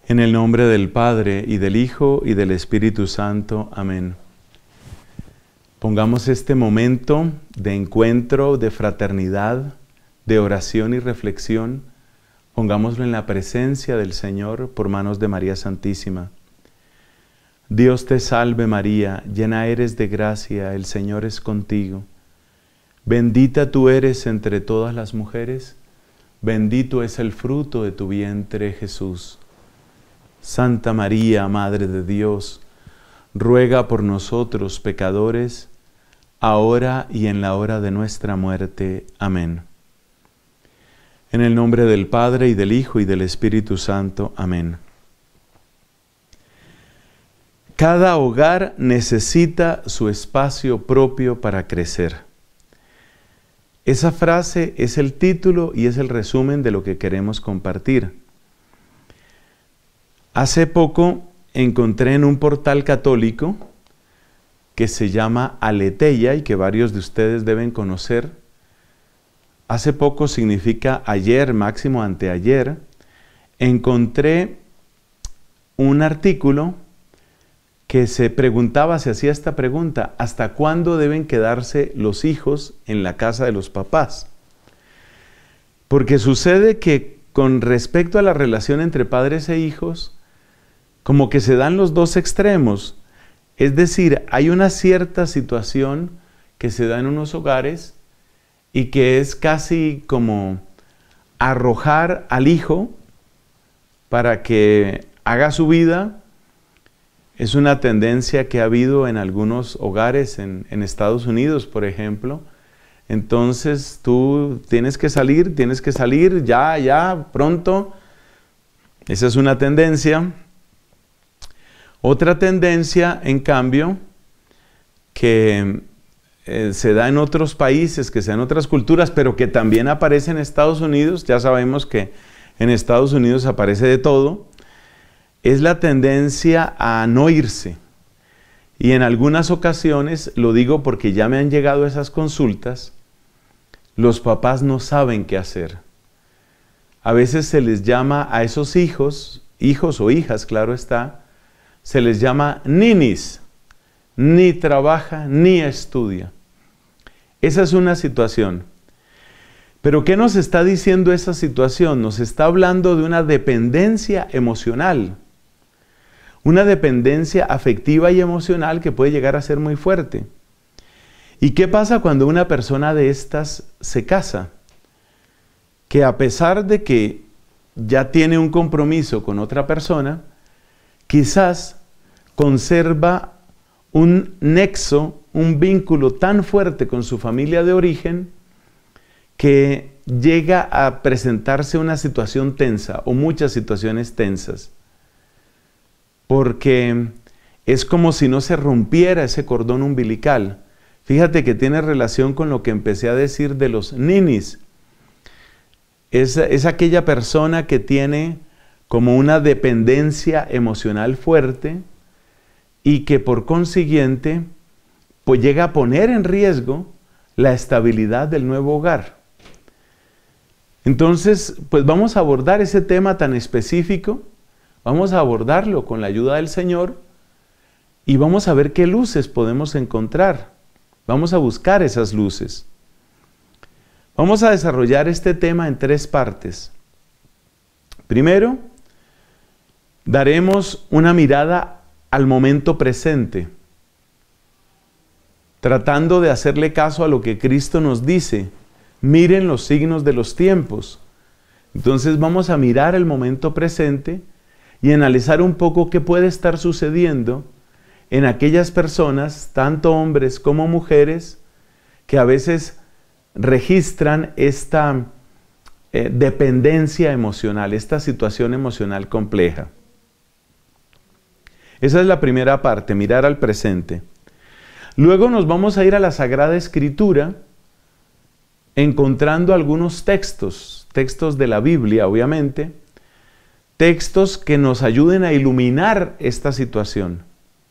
En el nombre del Padre, y del Hijo, y del Espíritu Santo. Amén. Pongamos este momento de encuentro, de fraternidad, de oración y reflexión, pongámoslo en la presencia del Señor por manos de María Santísima. Dios te salve María, llena eres de gracia, el Señor es contigo. Bendita tú eres entre todas las mujeres, bendito es el fruto de tu vientre, Jesús. Santa María, Madre de Dios, ruega por nosotros pecadores, ahora y en la hora de nuestra muerte. Amén. En el nombre del Padre, y del Hijo, y del Espíritu Santo. Amén. Cada hogar necesita su espacio propio para crecer. Esa frase es el título y es el resumen de lo que queremos compartir. Hace poco encontré en un portal católico que se llama Aleteia y que varios de ustedes deben conocer. Hace poco significa ayer, máximo anteayer. Encontré un artículo que se hacía esta pregunta: ¿hasta cuándo deben quedarse los hijos en la casa de los papás? Porque sucede que con respecto a la relación entre padres e hijos, como que se dan los dos extremos. Es decir, hay una cierta situación que se da en unos hogares y que es casi como arrojar al hijo para que haga su vida. Es una tendencia que ha habido en algunos hogares en Estados Unidos, por ejemplo. Entonces tú tienes que salir ya, pronto. Esa es una tendencia. Otra tendencia, en cambio, que se da en otros países, que se da en otras culturas, pero que también aparece en Estados Unidos, ya sabemos que en Estados Unidos aparece de todo, es la tendencia a no irse. Y en algunas ocasiones, lo digo porque ya me han llegado esas consultas, los papás no saben qué hacer. A veces se les llama a esos hijos o hijas, claro está, se les llama ninis, ni trabaja ni estudia. Esa es una situación. Pero ¿qué nos está diciendo esa situación? Nos está hablando de una dependencia emocional, una dependencia afectiva y emocional que puede llegar a ser muy fuerte. ¿Y qué pasa cuando una persona de estas se casa? Que a pesar de que ya tiene un compromiso con otra persona, quizás conserva un nexo, un vínculo tan fuerte con su familia de origen que llega a presentarse una situación tensa o muchas situaciones tensas. Porque es como si no se rompiera ese cordón umbilical. Fíjate que tiene relación con lo que empecé a decir de los ninis. Es aquella persona que tiene como una dependencia emocional fuerte y que por consiguiente pues llega a poner en riesgo la estabilidad del nuevo hogar. Entonces, pues vamos a abordar ese tema tan específico, vamos a abordarlo con la ayuda del Señor y vamos a ver qué luces podemos encontrar. Vamos a buscar esas luces. Vamos a desarrollar este tema en 3 partes. Primero, daremos una mirada al momento presente, tratando de hacerle caso a lo que Cristo nos dice. Miren los signos de los tiempos. Entonces vamos a mirar el momento presente y analizar un poco qué puede estar sucediendo en aquellas personas, tanto hombres como mujeres, que a veces registran esta dependencia emocional, esta situación emocional compleja. Esa es la primera parte, mirar al presente. Luego nos vamos a ir a la Sagrada Escritura, encontrando algunos textos de la Biblia, obviamente, textos que nos ayuden a iluminar esta situación.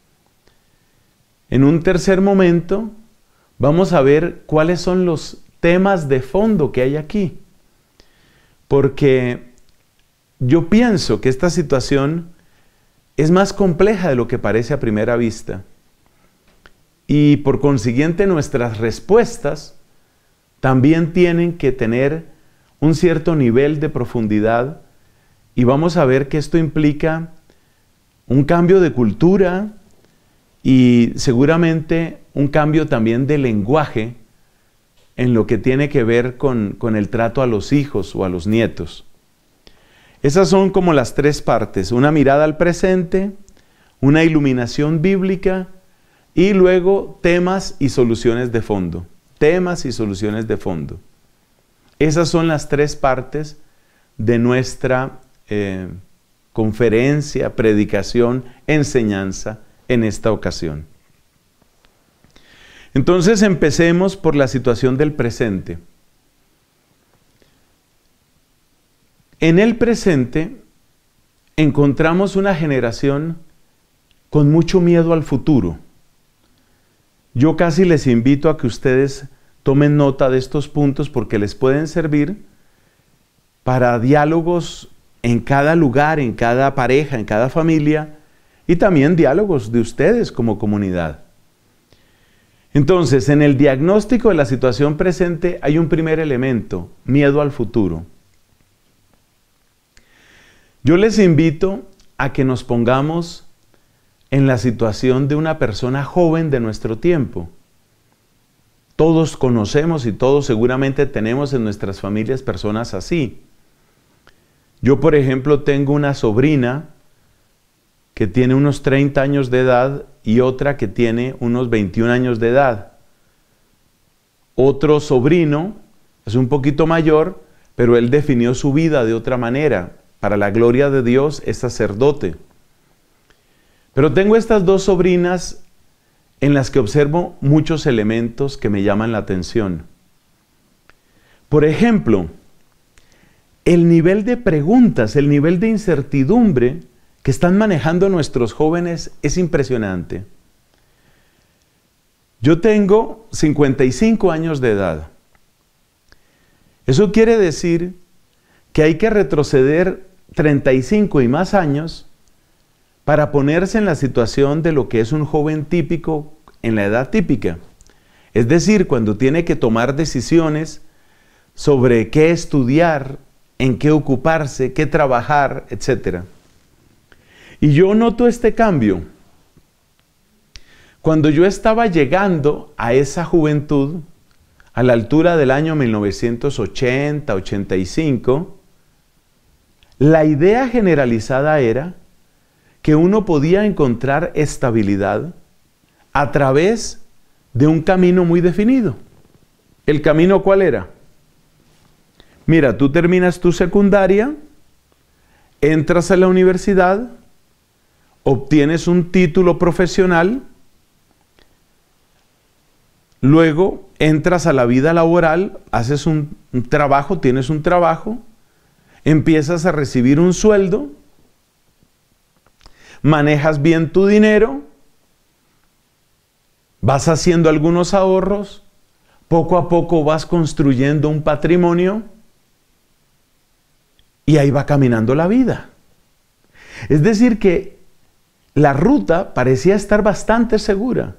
En un tercer momento, vamos a ver cuáles son los temas de fondo que hay aquí. Porque yo pienso que esta situación es más compleja de lo que parece a primera vista. Y por consiguiente nuestras respuestas también tienen que tener un cierto nivel de profundidad, y vamos a ver que esto implica un cambio de cultura y seguramente un cambio también de lenguaje en lo que tiene que ver con el trato a los hijos o a los nietos. Esas son como las tres partes: una mirada al presente, una iluminación bíblica y luego temas y soluciones de fondo. Temas y soluciones de fondo. Esas son las tres partes de nuestra conferencia, predicación, enseñanza en esta ocasión. Entonces empecemos por la situación del presente. En el presente encontramos una generación con mucho miedo al futuro. Yo casi les invito a que ustedes tomen nota de estos puntos porque les pueden servir para diálogos en cada lugar, en cada pareja, en cada familia, y también diálogos de ustedes como comunidad. Entonces, en el diagnóstico de la situación presente hay un primer elemento: miedo al futuro. Yo les invito a que nos pongamos en la situación de una persona joven de nuestro tiempo. Todos conocemos y todos seguramente tenemos en nuestras familias personas así. Yo, por ejemplo, tengo una sobrina que tiene unos 30 años de edad y otra que tiene unos 21 años de edad. Otro sobrino es un poquito mayor, pero él definió su vida de otra manera. Para la gloria de Dios es sacerdote. Pero tengo estas dos sobrinas en las que observo muchos elementos que me llaman la atención. Por ejemplo, el nivel de preguntas, el nivel de incertidumbre que están manejando nuestros jóvenes es impresionante. Yo tengo 55 años de edad. Eso quiere decir que hay que retroceder 35 y más años para ponerse en la situación de lo que es un joven típico en la edad típica. Es decir, cuando tiene que tomar decisiones sobre qué estudiar, en qué ocuparse, qué trabajar, etc. Y yo noto este cambio. Cuando yo estaba llegando a esa juventud, a la altura del año 1980, 85, la idea generalizada era que uno podía encontrar estabilidad a través de un camino muy definido. ¿El camino cuál era? Mira, tú terminas tu secundaria, entras a la universidad, obtienes un título profesional, luego entras a la vida laboral, haces un trabajo, tienes un trabajo, empiezas a recibir un sueldo, manejas bien tu dinero, vas haciendo algunos ahorros, poco a poco vas construyendo un patrimonio y ahí va caminando la vida. Es decir que la ruta parecía estar bastante segura.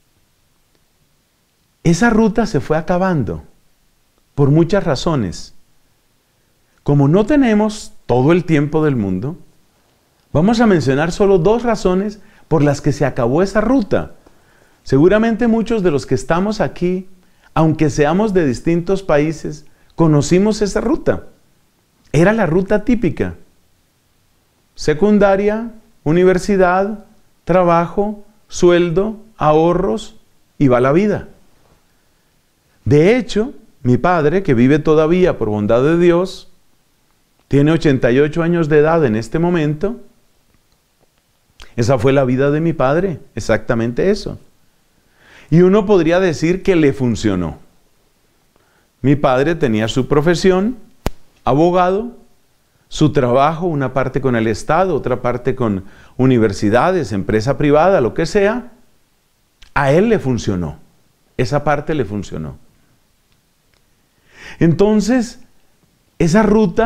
Esa ruta se fue acabando por muchas razones. Como no tenemos todo el tiempo del mundo, vamos a mencionar solo dos razones por las que se acabó esa ruta. Seguramente muchos de los que estamos aquí, aunque seamos de distintos países, conocimos esa ruta. Era la ruta típica. Secundaria, universidad, trabajo, sueldo, ahorros, y va la vida. De hecho, mi padre, que vive todavía por bondad de Dios, tiene 88 años de edad en este momento. Esa fue la vida de mi padre, exactamente eso. Y uno podría decir que le funcionó. Mi padre tenía su profesión, abogado, su trabajo, una parte con el Estado, otra parte con universidades, empresa privada, lo que sea. A él le funcionó. Esa parte le funcionó. Entonces, esa ruta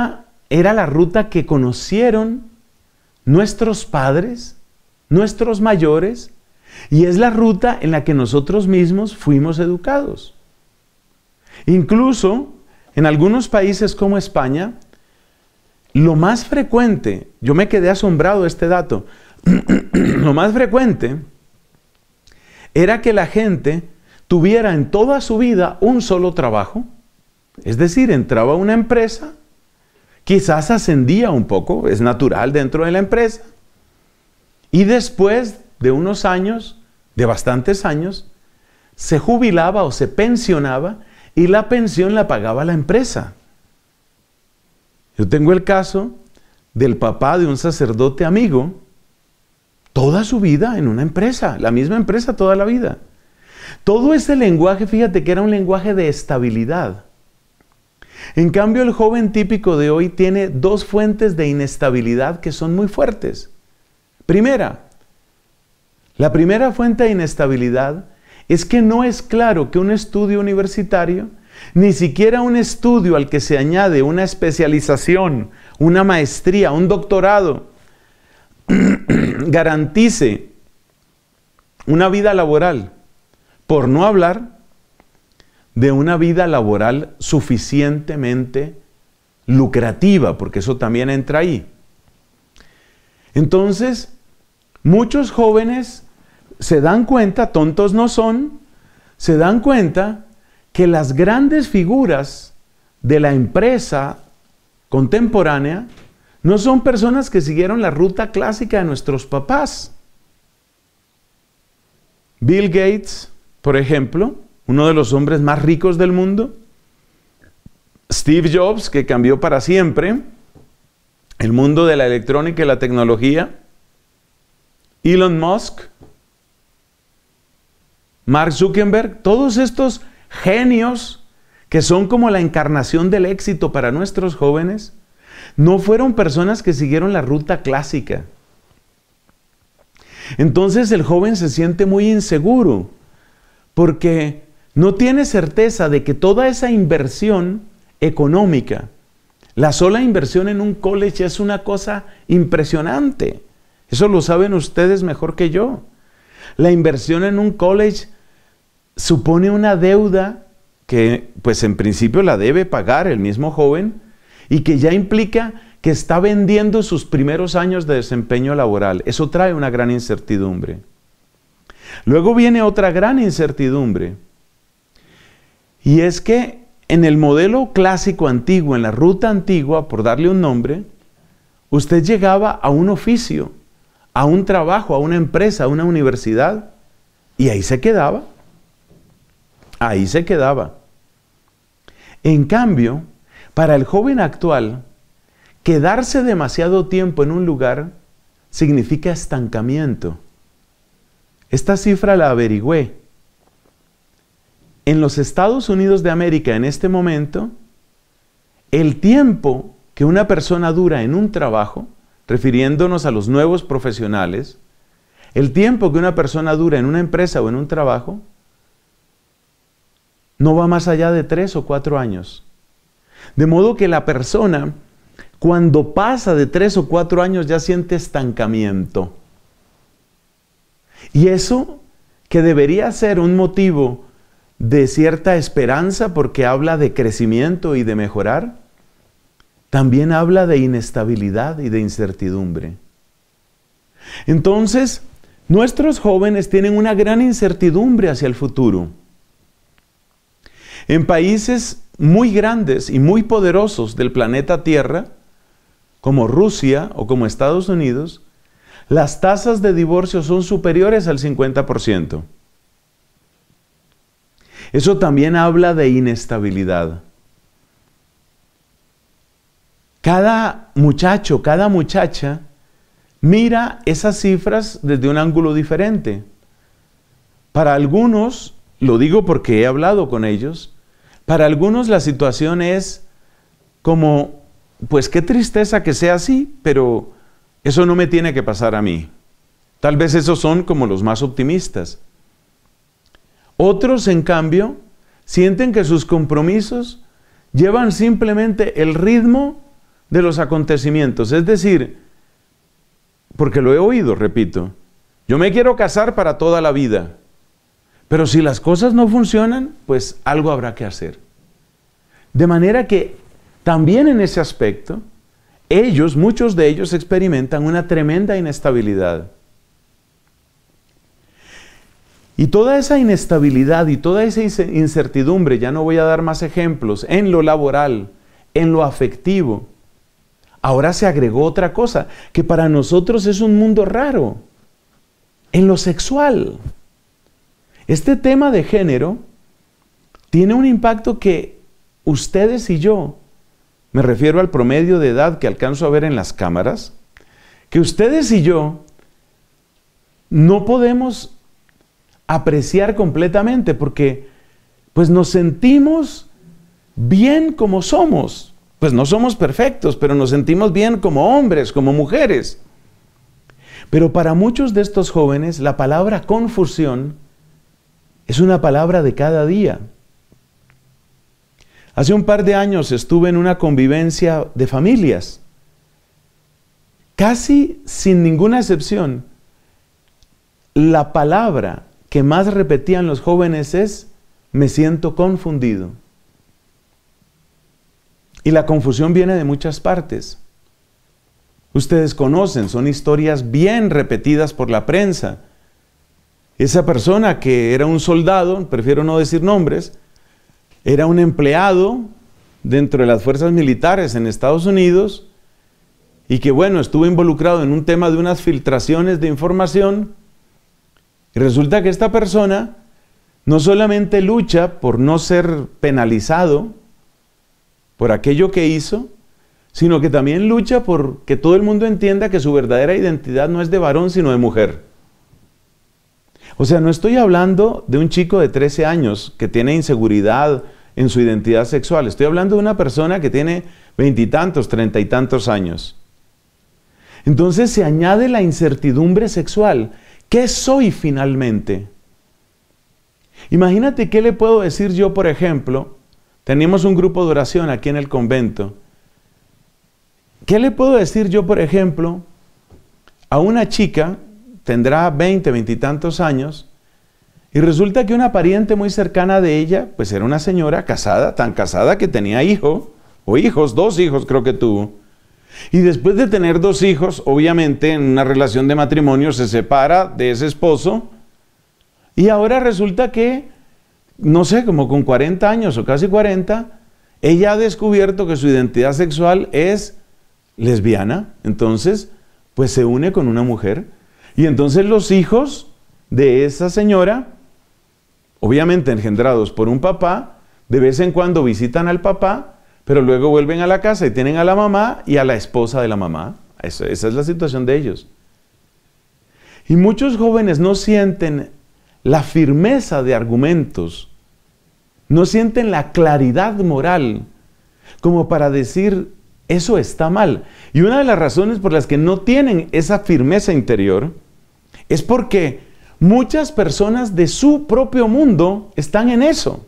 era la ruta que conocieron nuestros padres, nuestros mayores, y es la ruta en la que nosotros mismos fuimos educados. Incluso en algunos países como España, lo más frecuente, yo me quedé asombrado de este dato, lo más frecuente era que la gente tuviera en toda su vida un solo trabajo. Es decir, entraba a una empresa, quizás ascendía un poco, es natural dentro de la empresa, y después de unos años, de bastantes años, se jubilaba o se pensionaba y la pensión la pagaba la empresa. Yo tengo el caso del papá de un sacerdote amigo, toda su vida en una empresa, la misma empresa toda la vida. Todo ese lenguaje, fíjate que era un lenguaje de estabilidad. En cambio, el joven típico de hoy tiene dos fuentes de inestabilidad que son muy fuertes. La primera fuente de inestabilidad es que no es claro que un estudio universitario, ni siquiera un estudio al que se añade una especialización, una maestría, un doctorado, garantice una vida laboral, por no hablar de una vida laboral suficientemente lucrativa, porque eso también entra ahí. Entonces, muchos jóvenes se dan cuenta, tontos no son, se dan cuenta que las grandes figuras de la empresa contemporánea no son personas que siguieron la ruta clásica de nuestros papás. Bill Gates, por ejemplo, uno de los hombres más ricos del mundo. Steve Jobs, que cambió para siempre el mundo de la electrónica y la tecnología. Elon Musk, Mark Zuckerberg, todos estos genios que son como la encarnación del éxito para nuestros jóvenes, no fueron personas que siguieron la ruta clásica. Entonces el joven se siente muy inseguro porque no tiene certeza de que toda esa inversión económica, la sola inversión en un college es una cosa impresionante. Eso lo saben ustedes mejor que yo. La inversión en un college supone una deuda que pues en principio la debe pagar el mismo joven y que ya implica que está vendiendo sus primeros años de desempeño laboral. Eso trae una gran incertidumbre. Luego viene otra gran incertidumbre. Y es que en el modelo clásico antiguo, en la ruta antigua, por darle un nombre, usted llegaba a un oficio, a un trabajo, a una empresa, a una universidad, y ahí se quedaba. Ahí se quedaba. En cambio, para el joven actual, quedarse demasiado tiempo en un lugar significa estancamiento. Esta cifra la averigüé. En los Estados Unidos de América, en este momento, el tiempo que una persona dura en un trabajo, refiriéndonos a los nuevos profesionales, el tiempo que una persona dura en una empresa o en un trabajo, no va más allá de 3 o 4 años. De modo que la persona, cuando pasa de 3 o 4 años, ya siente estancamiento. Y eso, que debería ser un motivo de cierta esperanza porque habla de crecimiento y de mejorar, también habla de inestabilidad y de incertidumbre. Entonces, nuestros jóvenes tienen una gran incertidumbre hacia el futuro. En países muy grandes y muy poderosos del planeta Tierra, como Rusia o como Estados Unidos, las tasas de divorcio son superiores al 50%. Eso también habla de inestabilidad. Cada muchacho, cada muchacha mira esas cifras desde un ángulo diferente. Para algunos, lo digo porque he hablado con ellos, para algunos la situación es como, pues qué tristeza que sea así, pero eso no me tiene que pasar a mí. Tal vez esos son como los más optimistas. Otros, en cambio, sienten que sus compromisos llevan simplemente el ritmo de los acontecimientos. Es decir, porque lo he oído, repito, yo me quiero casar para toda la vida, pero si las cosas no funcionan, pues algo habrá que hacer. De manera que también en ese aspecto, muchos de ellos experimentan una tremenda inestabilidad. Y toda esa inestabilidad y toda esa incertidumbre, ya no voy a dar más ejemplos, en lo laboral, en lo afectivo, ahora se agregó otra cosa, que para nosotros es un mundo raro, en lo sexual. Este tema de género tiene un impacto que ustedes y yo, me refiero al promedio de edad que alcanzo a ver en las cámaras, que ustedes y yo no podemos apreciar completamente porque pues nos sentimos bien como somos. Pues no somos perfectos, pero nos sentimos bien como hombres, como mujeres. Pero para muchos de estos jóvenes la palabra confusión es una palabra de cada día. Hace un par de años estuve en una convivencia de familias. Casi sin ninguna excepción, la palabra que más repetían los jóvenes es: me siento confundido. Y la confusión viene de muchas partes. Ustedes conocen, son historias bien repetidas por la prensa. Esa persona que era un soldado, prefiero no decir nombres, era un empleado dentro de las fuerzas militares en Estados Unidos y que, bueno, estuvo involucrado en un tema de unas filtraciones de información. Y resulta que esta persona no solamente lucha por no ser penalizado por aquello que hizo, sino que también lucha por que todo el mundo entienda que su verdadera identidad no es de varón, sino de mujer. O sea, no estoy hablando de un chico de 13 años que tiene inseguridad en su identidad sexual. Estoy hablando de una persona que tiene 20 y tantos, 30 y tantos años. Entonces se añade la incertidumbre sexual. ¿Qué soy finalmente? Imagínate qué le puedo decir yo, por ejemplo. Teníamos un grupo de oración aquí en el convento. ¿Qué le puedo decir yo, por ejemplo, a una chica, tendrá 20, 20 y tantos años, y resulta que una pariente muy cercana de ella, pues era una señora casada, tan casada que tenía hijo, o hijos, 2 hijos creo que tuvo. Y después de tener 2 hijos, obviamente en una relación de matrimonio se separa de ese esposo, y ahora resulta que, no sé, como con 40 años o casi 40, ella ha descubierto que su identidad sexual es lesbiana. Entonces, pues se une con una mujer. Y entonces los hijos de esa señora, obviamente engendrados por un papá, de vez en cuando visitan al papá, pero luego vuelven a la casa y tienen a la mamá y a la esposa de la mamá. Esa es la situación de ellos. Y muchos jóvenes no sienten la firmeza de argumentos, no sienten la claridad moral como para decir: eso está mal. Y una de las razones por las que no tienen esa firmeza interior es porque muchas personas de su propio mundo están en eso.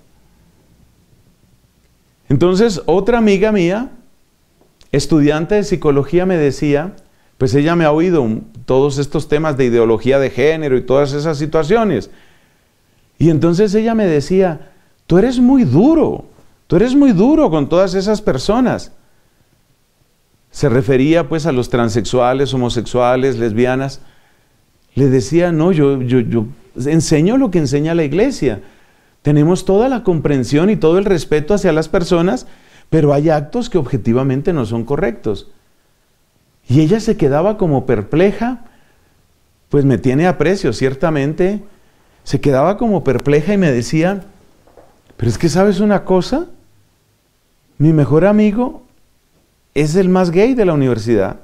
Entonces, otra amiga mía, estudiante de psicología, me decía, pues ella me ha oído todos estos temas de ideología de género y todas esas situaciones. Y entonces ella me decía: tú eres muy duro con todas esas personas. Se refería pues a los transexuales, homosexuales, lesbianas. Le decía: no, yo enseño lo que enseña la iglesia. Tenemos toda la comprensión y todo el respeto hacia las personas, pero hay actos que objetivamente no son correctos. Y ella se quedaba como perpleja, pues me tiene aprecio, ciertamente. Se quedaba como perpleja y me decía: pero es que, ¿sabes una cosa? Mi mejor amigo es el más gay de la universidad.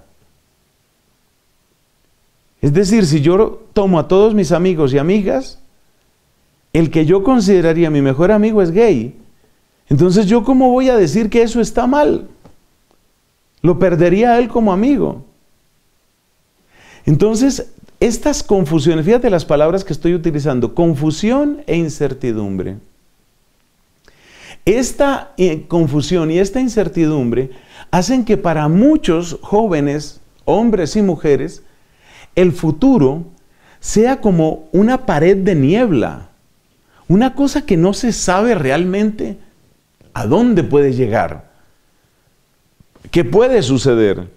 Es decir, si yo tomo a todos mis amigos y amigas, el que yo consideraría mi mejor amigo es gay. Entonces, ¿yo cómo voy a decir que eso está mal? Lo perdería a él como amigo. Entonces, estas confusiones, fíjate las palabras que estoy utilizando: confusión e incertidumbre. Esta confusión y esta incertidumbre hacen que para muchos jóvenes, hombres y mujeres, el futuro sea como una pared de niebla, una cosa que no se sabe realmente a dónde puede llegar, qué puede suceder.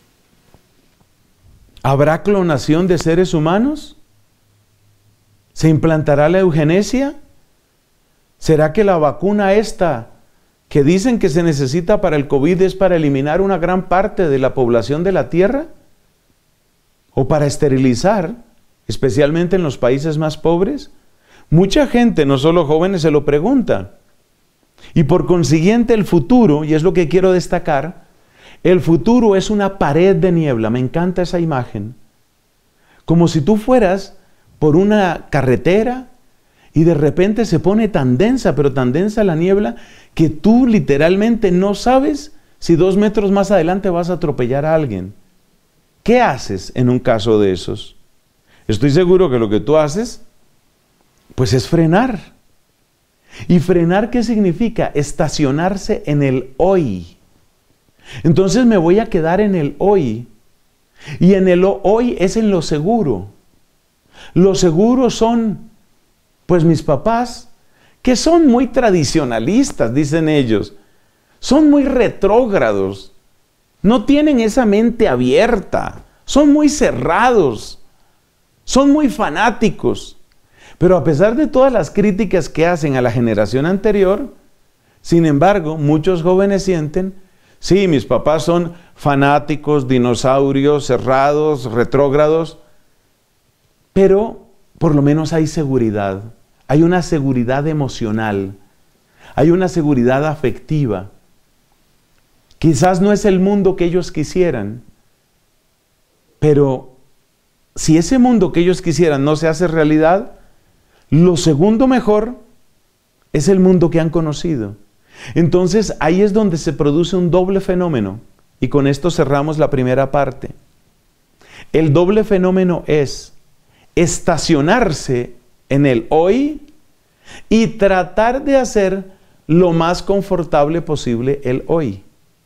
¿Habrá clonación de seres humanos? ¿Se implantará la eugenesia? ¿Será que la vacuna esta que dicen que se necesita para el COVID es para eliminar una gran parte de la población de la Tierra? ¿O para esterilizar, especialmente en los países más pobres? Mucha gente, no solo jóvenes, se lo pregunta. Y por consiguiente el futuro, y es lo que quiero destacar, el futuro es una pared de niebla. Me encanta esa imagen. Como si tú fueras por una carretera y de repente se pone tan densa, pero tan densa la niebla, que tú literalmente no sabes si 2 metros más adelante vas a atropellar a alguien. ¿Qué haces en un caso de esos? Estoy seguro que lo que tú haces, pues es frenar. ¿Y frenar qué significa? Estacionarse en el hoy. Entonces me voy a quedar en el hoy. Y en el hoy es en lo seguro. Lo seguro son, pues mis papás, que son muy tradicionalistas, dicen ellos. Son muy retrógrados. No tienen esa mente abierta. Son muy cerrados. Son muy fanáticos. Pero a pesar de todas las críticas que hacen a la generación anterior, sin embargo, muchos jóvenes sienten, sí, mis papás son fanáticos, dinosaurios, cerrados, retrógrados, pero por lo menos hay seguridad. Hay una seguridad emocional. Hay una seguridad afectiva. Quizás no es el mundo que ellos quisieran, pero si ese mundo que ellos quisieran no se hace realidad, lo segundo mejor es el mundo que han conocido. Entonces ahí es donde se produce un doble fenómeno. Y con esto cerramos la primera parte. El doble fenómeno es estacionarse en el hoy y tratar de hacer lo más confortable posible el hoy.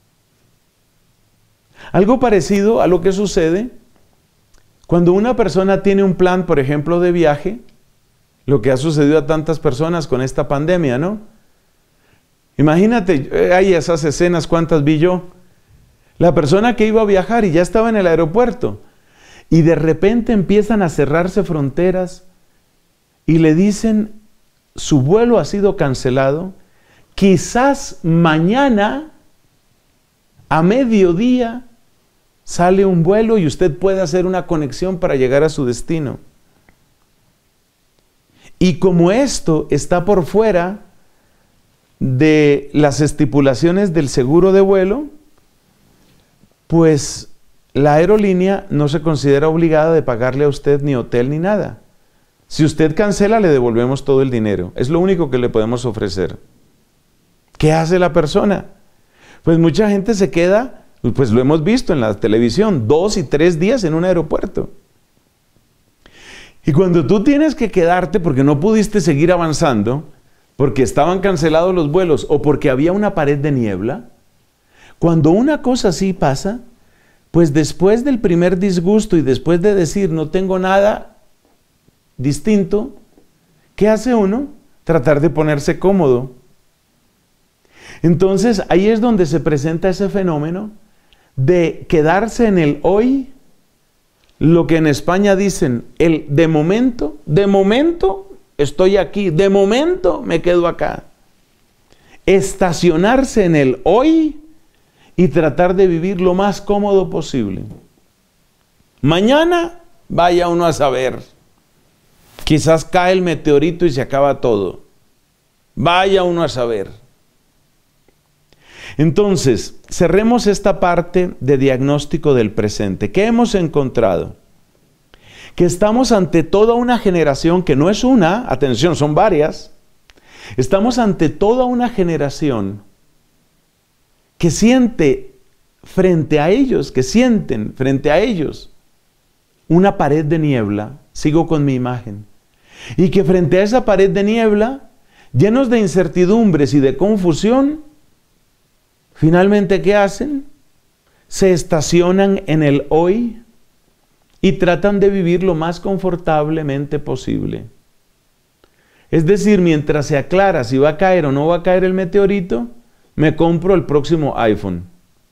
Algo parecido a lo que sucede cuando una persona tiene un plan, por ejemplo, de viaje, lo que ha sucedido a tantas personas con esta pandemia, ¿no? Imagínate, hay esas escenas, ¿cuántas vi yo? La persona que iba a viajar y ya estaba en el aeropuerto y de repente empiezan a cerrarse fronteras y le dicen, su vuelo ha sido cancelado, quizás mañana a mediodía sale un vuelo y usted puede hacer una conexión para llegar a su destino. Y como esto está por fuera de las estipulaciones del seguro de vuelo, pues la aerolínea no se considera obligada de pagarle a usted ni hotel ni nada. Si usted cancela, le devolvemos todo el dinero. Es lo único que le podemos ofrecer. ¿Qué hace la persona? Pues mucha gente se queda, pues lo hemos visto en la televisión, 2 y 3 días en un aeropuerto. Y cuando tú tienes que quedarte porque no pudiste seguir avanzando, porque estaban cancelados los vuelos o porque había una pared de niebla, cuando una cosa así pasa, pues después del primer disgusto y después de decir no tengo nada distinto, ¿qué hace uno? Tratar de ponerse cómodo. Entonces ahí es donde se presenta ese fenómeno de quedarse en el hoy, lo que en España dicen, el de momento estoy aquí, de momento me quedo acá. Estacionarse en el hoy y tratar de vivir lo más cómodo posible. Mañana vaya uno a saber. Quizás cae el meteorito y se acaba todo. Vaya uno a saber. Entonces, cerremos esta parte de diagnóstico del presente. ¿Qué hemos encontrado? Que estamos ante toda una generación que no es una, atención, son varias. Estamos ante toda una generación que siente frente a ellos, que sienten frente a ellos una pared de niebla. Sigo con mi imagen. Y que frente a esa pared de niebla, llenos de incertidumbres y de confusión, finalmente, ¿qué hacen? se estacionan en el hoy y tratan de vivir lo más confortablemente posible. Es decir, mientras se aclara si va a caer o no va a caer el meteorito, me compro el próximo iPhone.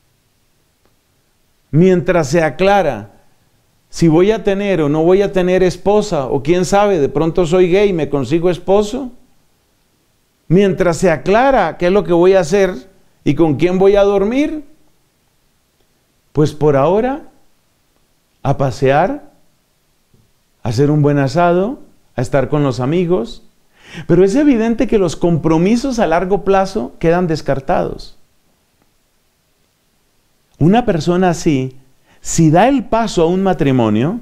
Mientras se aclara si voy a tener o no voy a tener esposa, o quién sabe, de pronto soy gay y me consigo esposo. Mientras se aclara qué es lo que voy a hacer y con quién voy a dormir, pues por ahora, a pasear, a hacer un buen asado, a estar con los amigos. Pero es evidente que los compromisos a largo plazo quedan descartados. Una persona así, si da el paso a un matrimonio,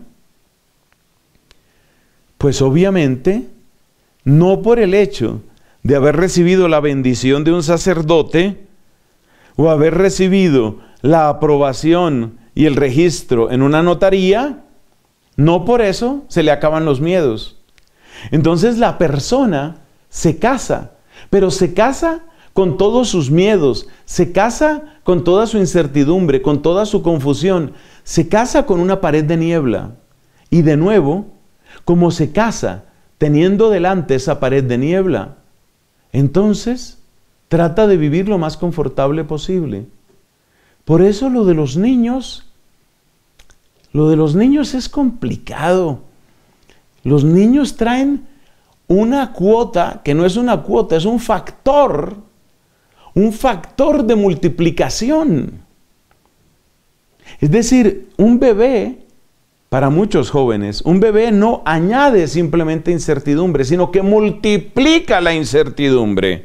pues obviamente, no por el hecho de haber recibido la bendición de un sacerdote o haber recibido la aprobación y el registro en una notaría, no por eso se le acaban los miedos. Entonces la persona se casa, pero se casa con todos sus miedos, se casa con toda su incertidumbre, con toda su confusión, se casa con una pared de niebla. Y de nuevo, como se casa teniendo delante esa pared de niebla, entonces trata de vivir lo más confortable posible. Por eso lo de los niños es complicado. Los niños traen una cuota que no es una cuota, es un factor de multiplicación. Es decir, un bebé, para muchos jóvenes, un bebé no añade simplemente incertidumbre, sino que multiplica la incertidumbre.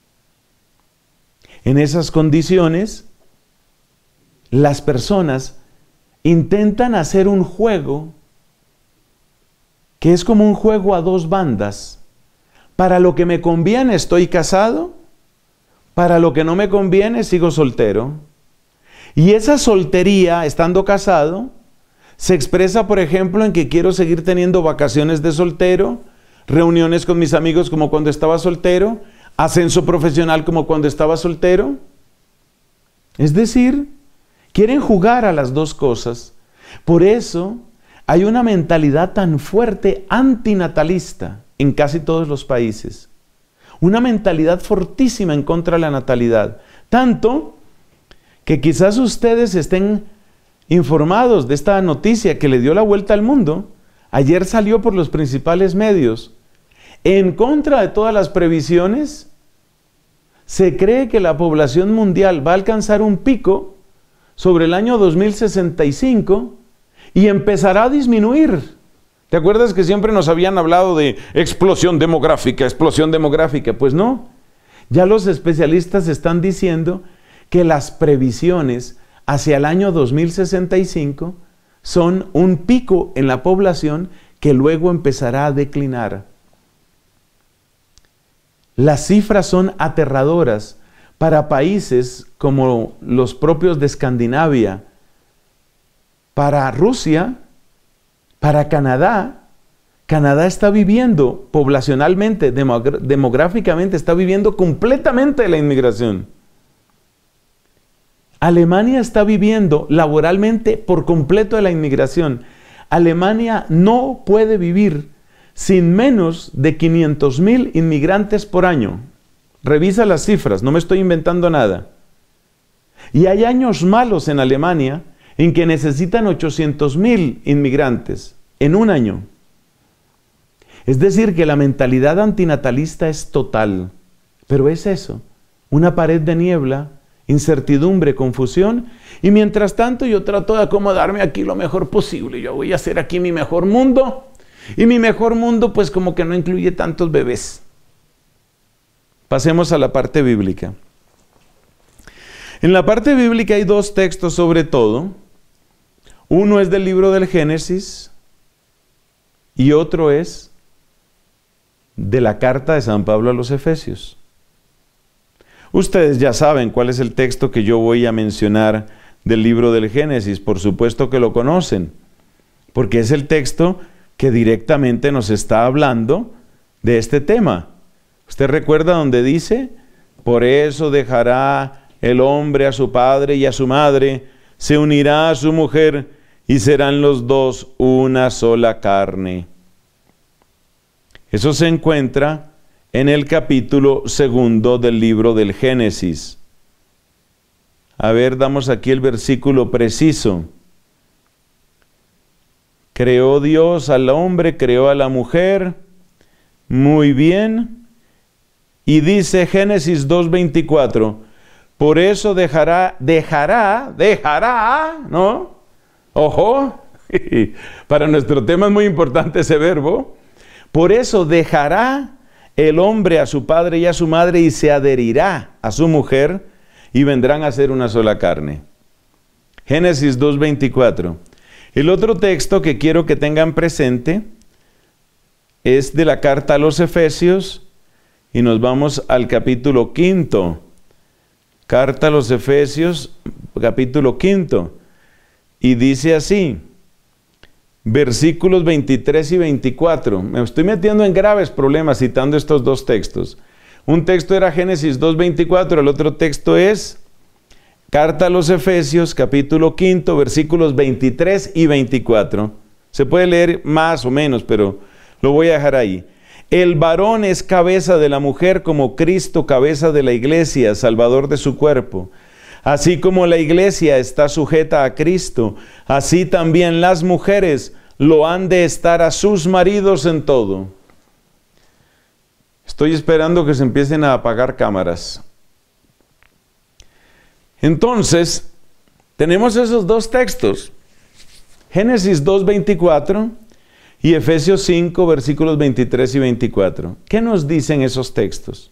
En esas condiciones, las personas intentan hacer un juego que es como un juego a dos bandas. Para lo que me conviene estoy casado, para lo que no me conviene sigo soltero. Y esa soltería, estando casado, se expresa, por ejemplo, en que quiero seguir teniendo vacaciones de soltero, reuniones con mis amigos como cuando estaba soltero, ascenso profesional como cuando estaba soltero. Es decir, quieren jugar a las dos cosas. Por eso hay una mentalidad tan fuerte antinatalista en casi todos los países. Una mentalidad fortísima en contra de la natalidad. Tanto que quizás ustedes estén informados de esta noticia que le dio la vuelta al mundo. Ayer salió por los principales medios. En contra de todas las previsiones, se cree que la población mundial va a alcanzar un pico sobre el año 2065 y empezará a disminuir. ¿Te acuerdas que siempre nos habían hablado de explosión demográfica, explosión demográfica? Pues no. Ya los especialistas están diciendo que las previsiones hacia el año 2065 son un pico en la población que luego empezará a declinar. Las cifras son aterradoras para países como los propios de Escandinavia, para Rusia, para Canadá. Canadá está viviendo poblacionalmente, demográficamente, está viviendo completamente de la inmigración. Alemania está viviendo laboralmente por completo de la inmigración. Alemania no puede vivir sin menos de 500,000 inmigrantes por año. Revisa las cifras, no me estoy inventando nada. Y hay años malos en Alemania en que necesitan 800,000 inmigrantes en un año. Es decir, que la mentalidad antinatalista es total. Pero es eso, una pared de niebla, incertidumbre, confusión, y mientras tanto yo trato de acomodarme aquí lo mejor posible. Yo voy a hacer aquí mi mejor mundo, y mi mejor mundo pues como que no incluye tantos bebés. Pasemos a la parte bíblica. En la parte bíblica hay dos textos sobre todo. Uno es del libro del Génesis y otro es de la carta de San Pablo a los Efesios. Ustedes ya saben cuál es el texto que yo voy a mencionar del libro del Génesis, por supuesto que lo conocen, porque es el texto que directamente nos está hablando de este tema. ¿Usted recuerda donde dice? Por eso dejará el hombre a su padre y a su madre, se unirá a su mujer y serán los dos una sola carne. Eso se encuentra en el capítulo 2 del libro del Génesis. A ver, damos aquí el versículo preciso. Creó Dios al hombre, creó a la mujer. Muy bien. Y dice Génesis 2:24, por eso dejará, ¿no? Ojo, para nuestro tema es muy importante ese verbo. Por eso dejará el hombre a su padre y a su madre y se adherirá a su mujer y vendrán a ser una sola carne. Génesis 2:24. El otro texto que quiero que tengan presente es de la carta a los Efesios y nos vamos al capítulo 5. Carta a los Efesios, capítulo 5. Y dice así, versículos 23 y 24. Me estoy metiendo en graves problemas citando estos dos textos. Un texto era Génesis 2:24, el otro texto es Carta a los Efesios, capítulo 5, versículos 23 y 24. Se puede leer más o menos, pero lo voy a dejar ahí. El varón es cabeza de la mujer como Cristo cabeza de la iglesia, salvador de su cuerpo. Así como la iglesia está sujeta a Cristo, así también las mujeres lo han de estar a sus maridos en todo. Estoy esperando que se empiecen a apagar cámaras. Entonces, tenemos esos dos textos, Génesis 2:24 y Efesios 5, versículos 23 y 24. ¿Qué nos dicen esos textos?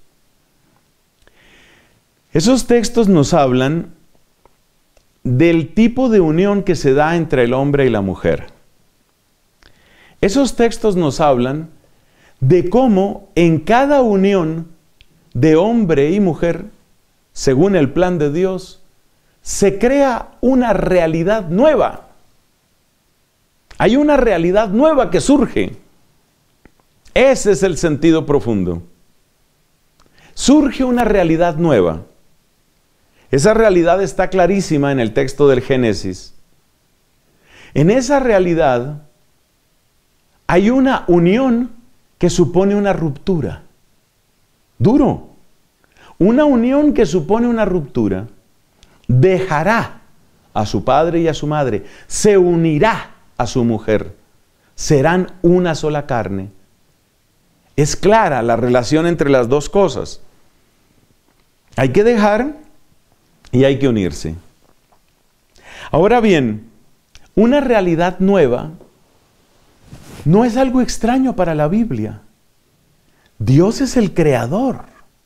Esos textos nos hablan del tipo de unión que se da entre el hombre y la mujer. Esos textos nos hablan de cómo en cada unión de hombre y mujer, según el plan de Dios, se crea una realidad nueva. Hay una realidad nueva que surge. Ese es el sentido profundo. Surge una realidad nueva. Esa realidad está clarísima en el texto del Génesis. En esa realidad hay una unión que supone una ruptura. Duro. Una unión que supone una ruptura. Dejará a su padre y a su madre. Se unirá a su mujer. Serán una sola carne. Es clara la relación entre las dos cosas. Hay que dejar y hay que unirse. Ahora bien, una realidad nueva no es algo extraño para la Biblia. Dios es el creador.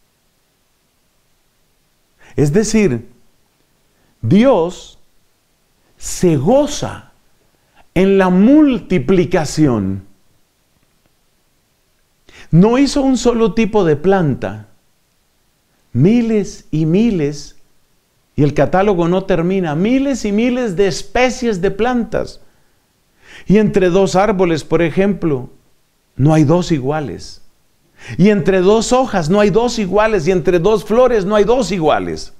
Es decir, Dios se goza en la multiplicación. No hizo un solo tipo de planta, miles y miles, y el catálogo no termina, miles y miles de especies de plantas. Y entre dos árboles, por ejemplo, no hay dos iguales. Y entre dos hojas no hay dos iguales, y entre dos flores no hay dos iguales.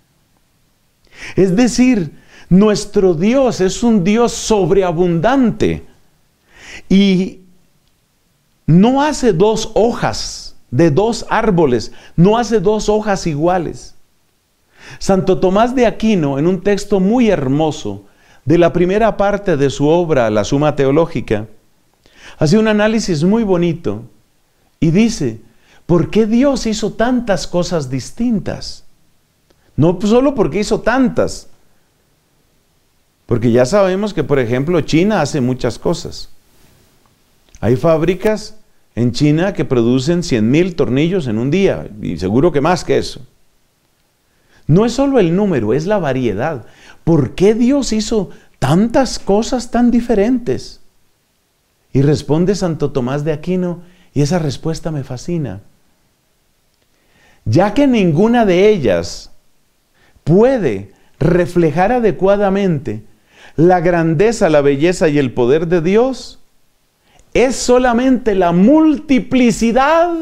Es decir, nuestro Dios es un Dios sobreabundante y no hace dos hojas de dos árboles, no hace dos hojas iguales. Santo Tomás de Aquino, en un texto muy hermoso de la primera parte de su obra, La Suma Teológica, hace un análisis muy bonito y dice, ¿por qué Dios hizo tantas cosas distintas? No solo porque hizo tantas, porque ya sabemos que, por ejemplo, China hace muchas cosas. Hay fábricas en China que producen 100,000 tornillos en un día, y seguro que más que eso. No es solo el número, es la variedad. ¿Por qué Dios hizo tantas cosas tan diferentes? Y responde Santo Tomás de Aquino, y esa respuesta me fascina. Ya que ninguna de ellas puede reflejar adecuadamente la grandeza, la belleza y el poder de Dios, es solamente la multiplicidad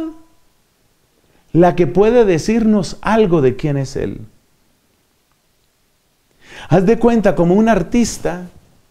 la que puede decirnos algo de quién es Él. Haz de cuenta como un artista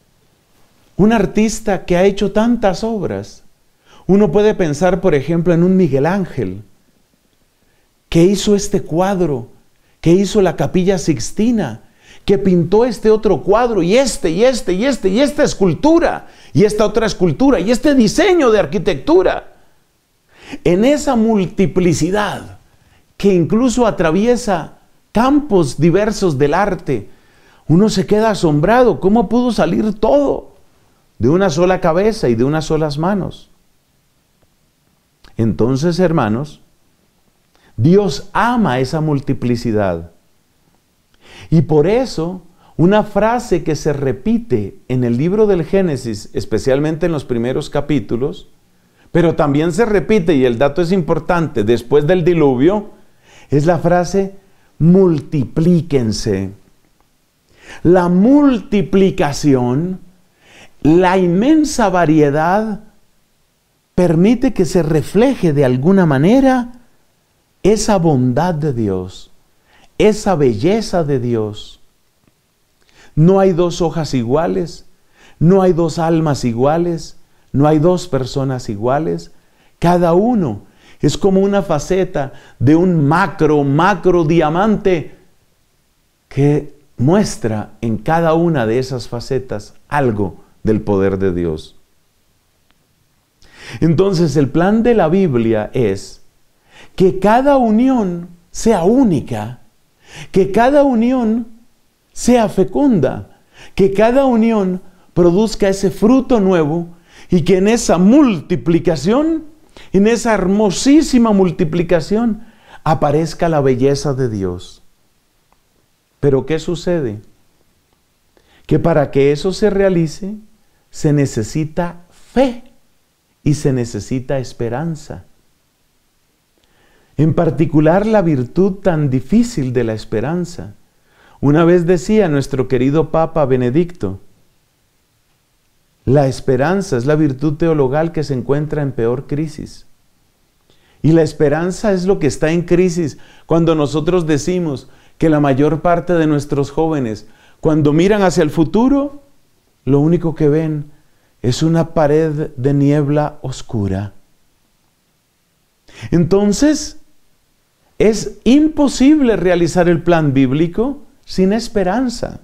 que ha hecho tantas obras. Uno puede pensar, por ejemplo, en un Miguel Ángel, que hizo este cuadro, que hizo la Capilla Sixtina, que pintó este otro cuadro, y esta escultura, y esta otra escultura, y este diseño de arquitectura. En esa multiplicidad que incluso atraviesa campos diversos del arte, uno se queda asombrado. ¿Cómo pudo salir todo de una sola cabeza y de unas solas manos? Entonces, hermanos, Dios ama esa multiplicidad. Y por eso, una frase que se repite en el libro del Génesis, especialmente en los primeros capítulos, pero también se repite, y el dato es importante, después del diluvio, es la frase: multiplíquense. La multiplicación, la inmensa variedad, permite que se refleje de alguna manera esa bondad de Dios, esa belleza de Dios. No hay dos hojas iguales, no hay dos almas iguales, no hay dos personas iguales. Cada uno es como una faceta de un macro diamante que muestra en cada una de esas facetas algo del poder de Dios. Entonces, el plan de la Biblia es que cada unión sea única, que cada unión sea fecunda, que cada unión produzca ese fruto nuevo, y que en esa multiplicación, en esa hermosísima multiplicación, aparezca la belleza de Dios. Pero ¿qué sucede? Que para que eso se realice, se necesita fe y se necesita esperanza. En particular, la virtud tan difícil de la esperanza. Una vez decía nuestro querido Papa Benedicto: la esperanza es la virtud teologal que se encuentra en peor crisis. Y la esperanza es lo que está en crisis cuando nosotros decimos que la mayor parte de nuestros jóvenes, cuando miran hacia el futuro, lo único que ven es una pared de niebla oscura. Entonces, es imposible realizar el plan bíblico sin esperanza.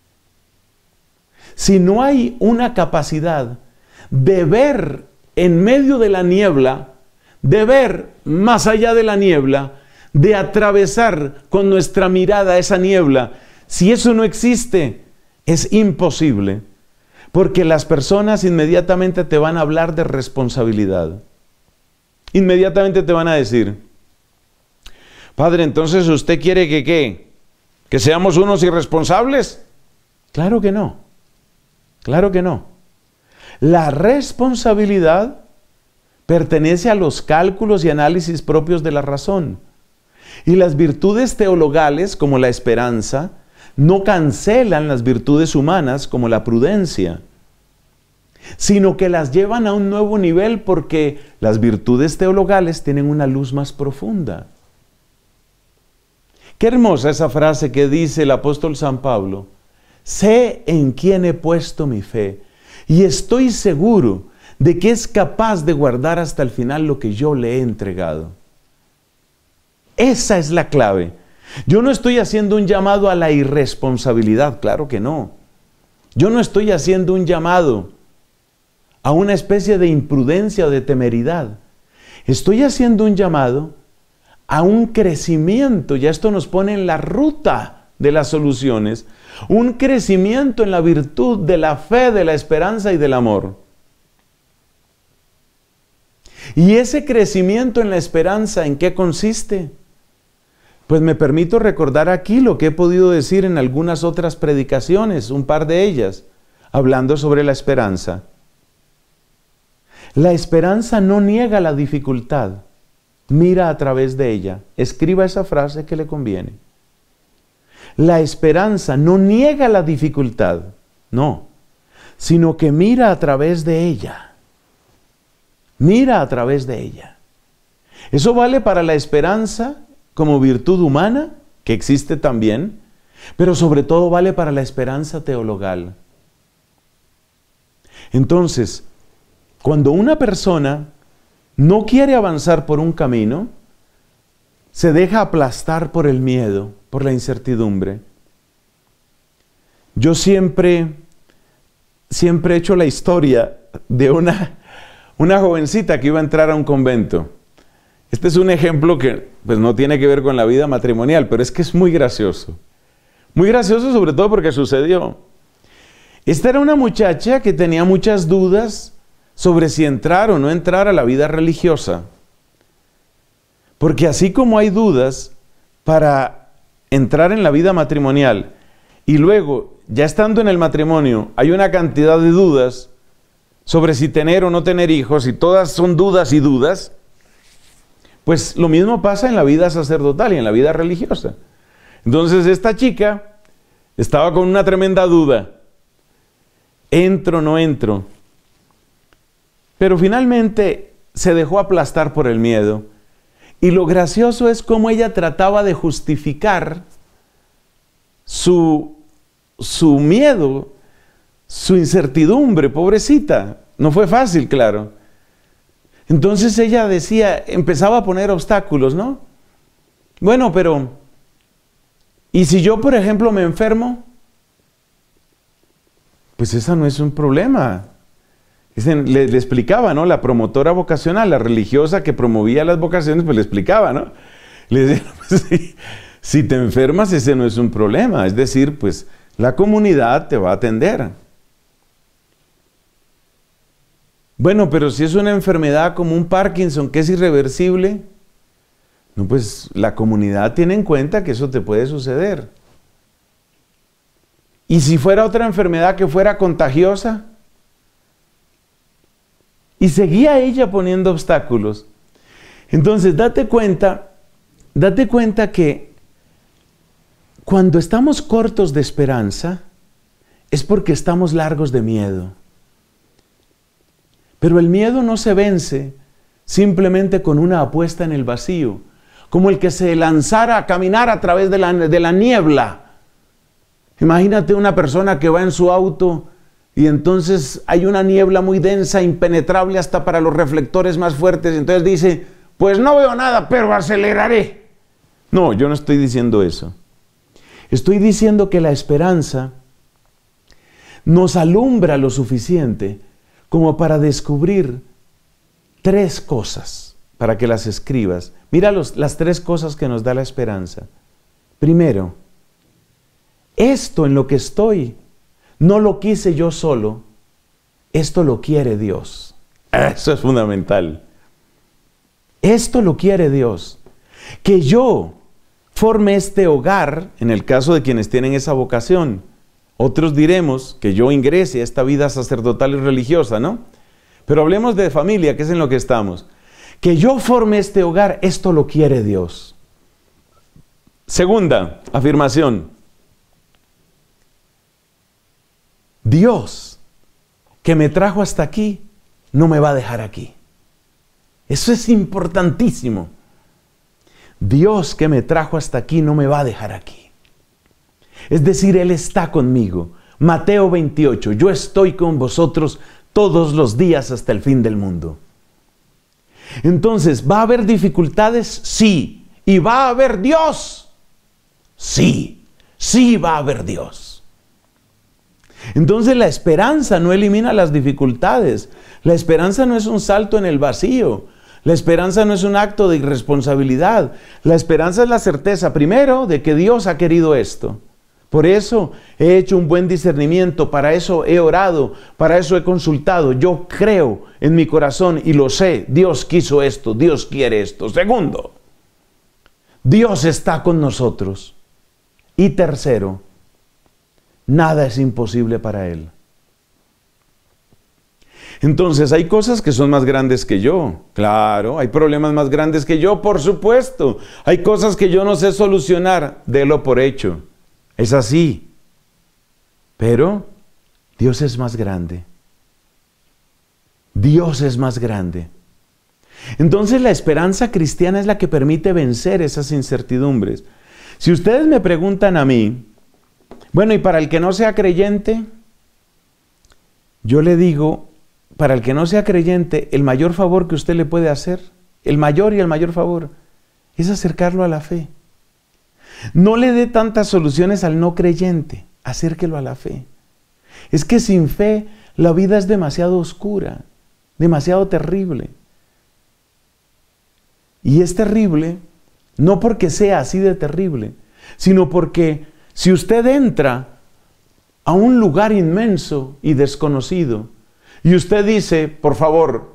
Si no hay una capacidad de ver en medio de la niebla, de ver más allá de la niebla, de atravesar con nuestra mirada esa niebla, si eso no existe, es imposible. Porque las personas inmediatamente te van a hablar de responsabilidad. Inmediatamente te van a decir: Padre, entonces ¿usted quiere que qué? ¿Que seamos unos irresponsables? Claro que no. Claro que no. La responsabilidad pertenece a los cálculos y análisis propios de la razón. Y las virtudes teologales, como la esperanza, no cancelan las virtudes humanas, como la prudencia, sino que las llevan a un nuevo nivel, porque las virtudes teologales tienen una luz más profunda. Qué hermosa esa frase que dice el apóstol San Pablo: sé en quién he puesto mi fe, y estoy seguro de que es capaz de guardar hasta el final lo que yo le he entregado. Esa es la clave. Yo no estoy haciendo un llamado a la irresponsabilidad, claro que no. Yo no estoy haciendo un llamado a una especie de imprudencia o de temeridad. Estoy haciendo un llamado a un crecimiento, ya esto nos pone en la ruta de las soluciones, un crecimiento en la virtud de la fe, de la esperanza y del amor. ¿Y ese crecimiento en la esperanza en qué consiste? Pues me permito recordar aquí lo que he podido decir en algunas otras predicaciones, un par de ellas, hablando sobre la esperanza. La esperanza no niega la dificultad, mira a través de ella. Escriba esa frase que le conviene. La esperanza no niega la dificultad, no, sino que mira a través de ella. Mira a través de ella. Eso vale para la esperanza como virtud humana, que existe también, pero sobre todo vale para la esperanza teologal. Entonces, cuando una persona no quiere avanzar por un camino, se deja aplastar por el miedo, por la incertidumbre. Yo siempre he hecho la historia de una jovencita que iba a entrar a un convento. Este es un ejemplo que pues, no tiene que ver con la vida matrimonial, pero es que es muy gracioso. Muy gracioso sobre todo porque sucedió. Esta era una muchacha que tenía muchas dudas sobre si entrar o no entrar a la vida religiosa. Porque así como hay dudas para entrar en la vida matrimonial y luego, ya estando en el matrimonio, hay una cantidad de dudas sobre si tener o no tener hijos y todas son dudas y dudas, pues lo mismo pasa en la vida sacerdotal y en la vida religiosa. Entonces esta chica estaba con una tremenda duda. ¿Entro o no entro? Pero finalmente se dejó aplastar por el miedo. Y lo gracioso es cómo ella trataba de justificar su miedo, su incertidumbre, pobrecita. No fue fácil, claro. Entonces ella decía, empezaba a poner obstáculos, ¿no? Bueno, pero, ¿y si yo, por ejemplo, me enfermo? Pues ese no es un problema. Le explicaba, ¿no? La promotora vocacional, la religiosa que promovía las vocaciones, pues le explicaba, ¿no? Le decía, pues, si te enfermas, ese no es un problema. Es decir, pues la comunidad te va a atender. Bueno, pero si es una enfermedad como un Parkinson, que es irreversible, no, pues la comunidad tiene en cuenta que eso te puede suceder. ¿Y si fuera otra enfermedad que fuera contagiosa? Y seguía ella poniendo obstáculos. Entonces, date cuenta que cuando estamos cortos de esperanza, es porque estamos largos de miedo. Pero el miedo no se vence simplemente con una apuesta en el vacío, como el que se lanzara a caminar a través de la niebla. Imagínate una persona que va en su auto y entonces hay una niebla muy densa, impenetrable hasta para los reflectores más fuertes. Entonces dice, pues no veo nada, pero aceleraré. No, yo no estoy diciendo eso. Estoy diciendo que la esperanza nos alumbra lo suficiente como para descubrir 3 cosas, para que las escribas. Mira las 3 cosas que nos da la esperanza. Primero, esto en lo que estoy, no lo quise yo solo, esto lo quiere Dios. Eso es fundamental. Esto lo quiere Dios. Que yo forme este hogar, en el caso de quienes tienen esa vocación. Otros diremos que yo ingrese a esta vida sacerdotal y religiosa, ¿no? Pero hablemos de familia, que es en lo que estamos. Que yo forme este hogar, esto lo quiere Dios. Segunda afirmación. Dios, que me trajo hasta aquí, no me va a dejar aquí. Eso es importantísimo. Dios que me trajo hasta aquí, no me va a dejar aquí. Es decir, Él está conmigo. Mateo 28, yo estoy con vosotros todos los días hasta el fin del mundo. Entonces, ¿va a haber dificultades? Sí. ¿Y va a haber Dios? Sí. Sí va a haber Dios. Entonces la esperanza no elimina las dificultades. La esperanza no es un salto en el vacío. La esperanza no es un acto de irresponsabilidad. La esperanza es la certeza, primero, de que Dios ha querido esto. Por eso he hecho un buen discernimiento, para eso he orado, para eso he consultado. Yo creo en mi corazón y lo sé. Dios quiso esto, Dios quiere esto. Segundo, Dios está con nosotros. Y tercero, nada es imposible para Él. Entonces, hay cosas que son más grandes que yo. Claro, hay problemas más grandes que yo, por supuesto. Hay cosas que yo no sé solucionar, délo por hecho. Es así. Pero Dios es más grande. Dios es más grande. Entonces, la esperanza cristiana es la que permite vencer esas incertidumbres. Si ustedes me preguntan a mí, Bueno, y para el que no sea creyente, yo le digo, para el que no sea creyente, el mayor favor que usted le puede hacer, el mayor favor, es acercarlo a la fe. No le dé tantas soluciones al no creyente, acérquelo a la fe. Es que sin fe la vida es demasiado oscura, demasiado terrible. Y es terrible, no porque sea así de terrible, sino porque si usted entra a un lugar inmenso y desconocido, y usted dice, por favor,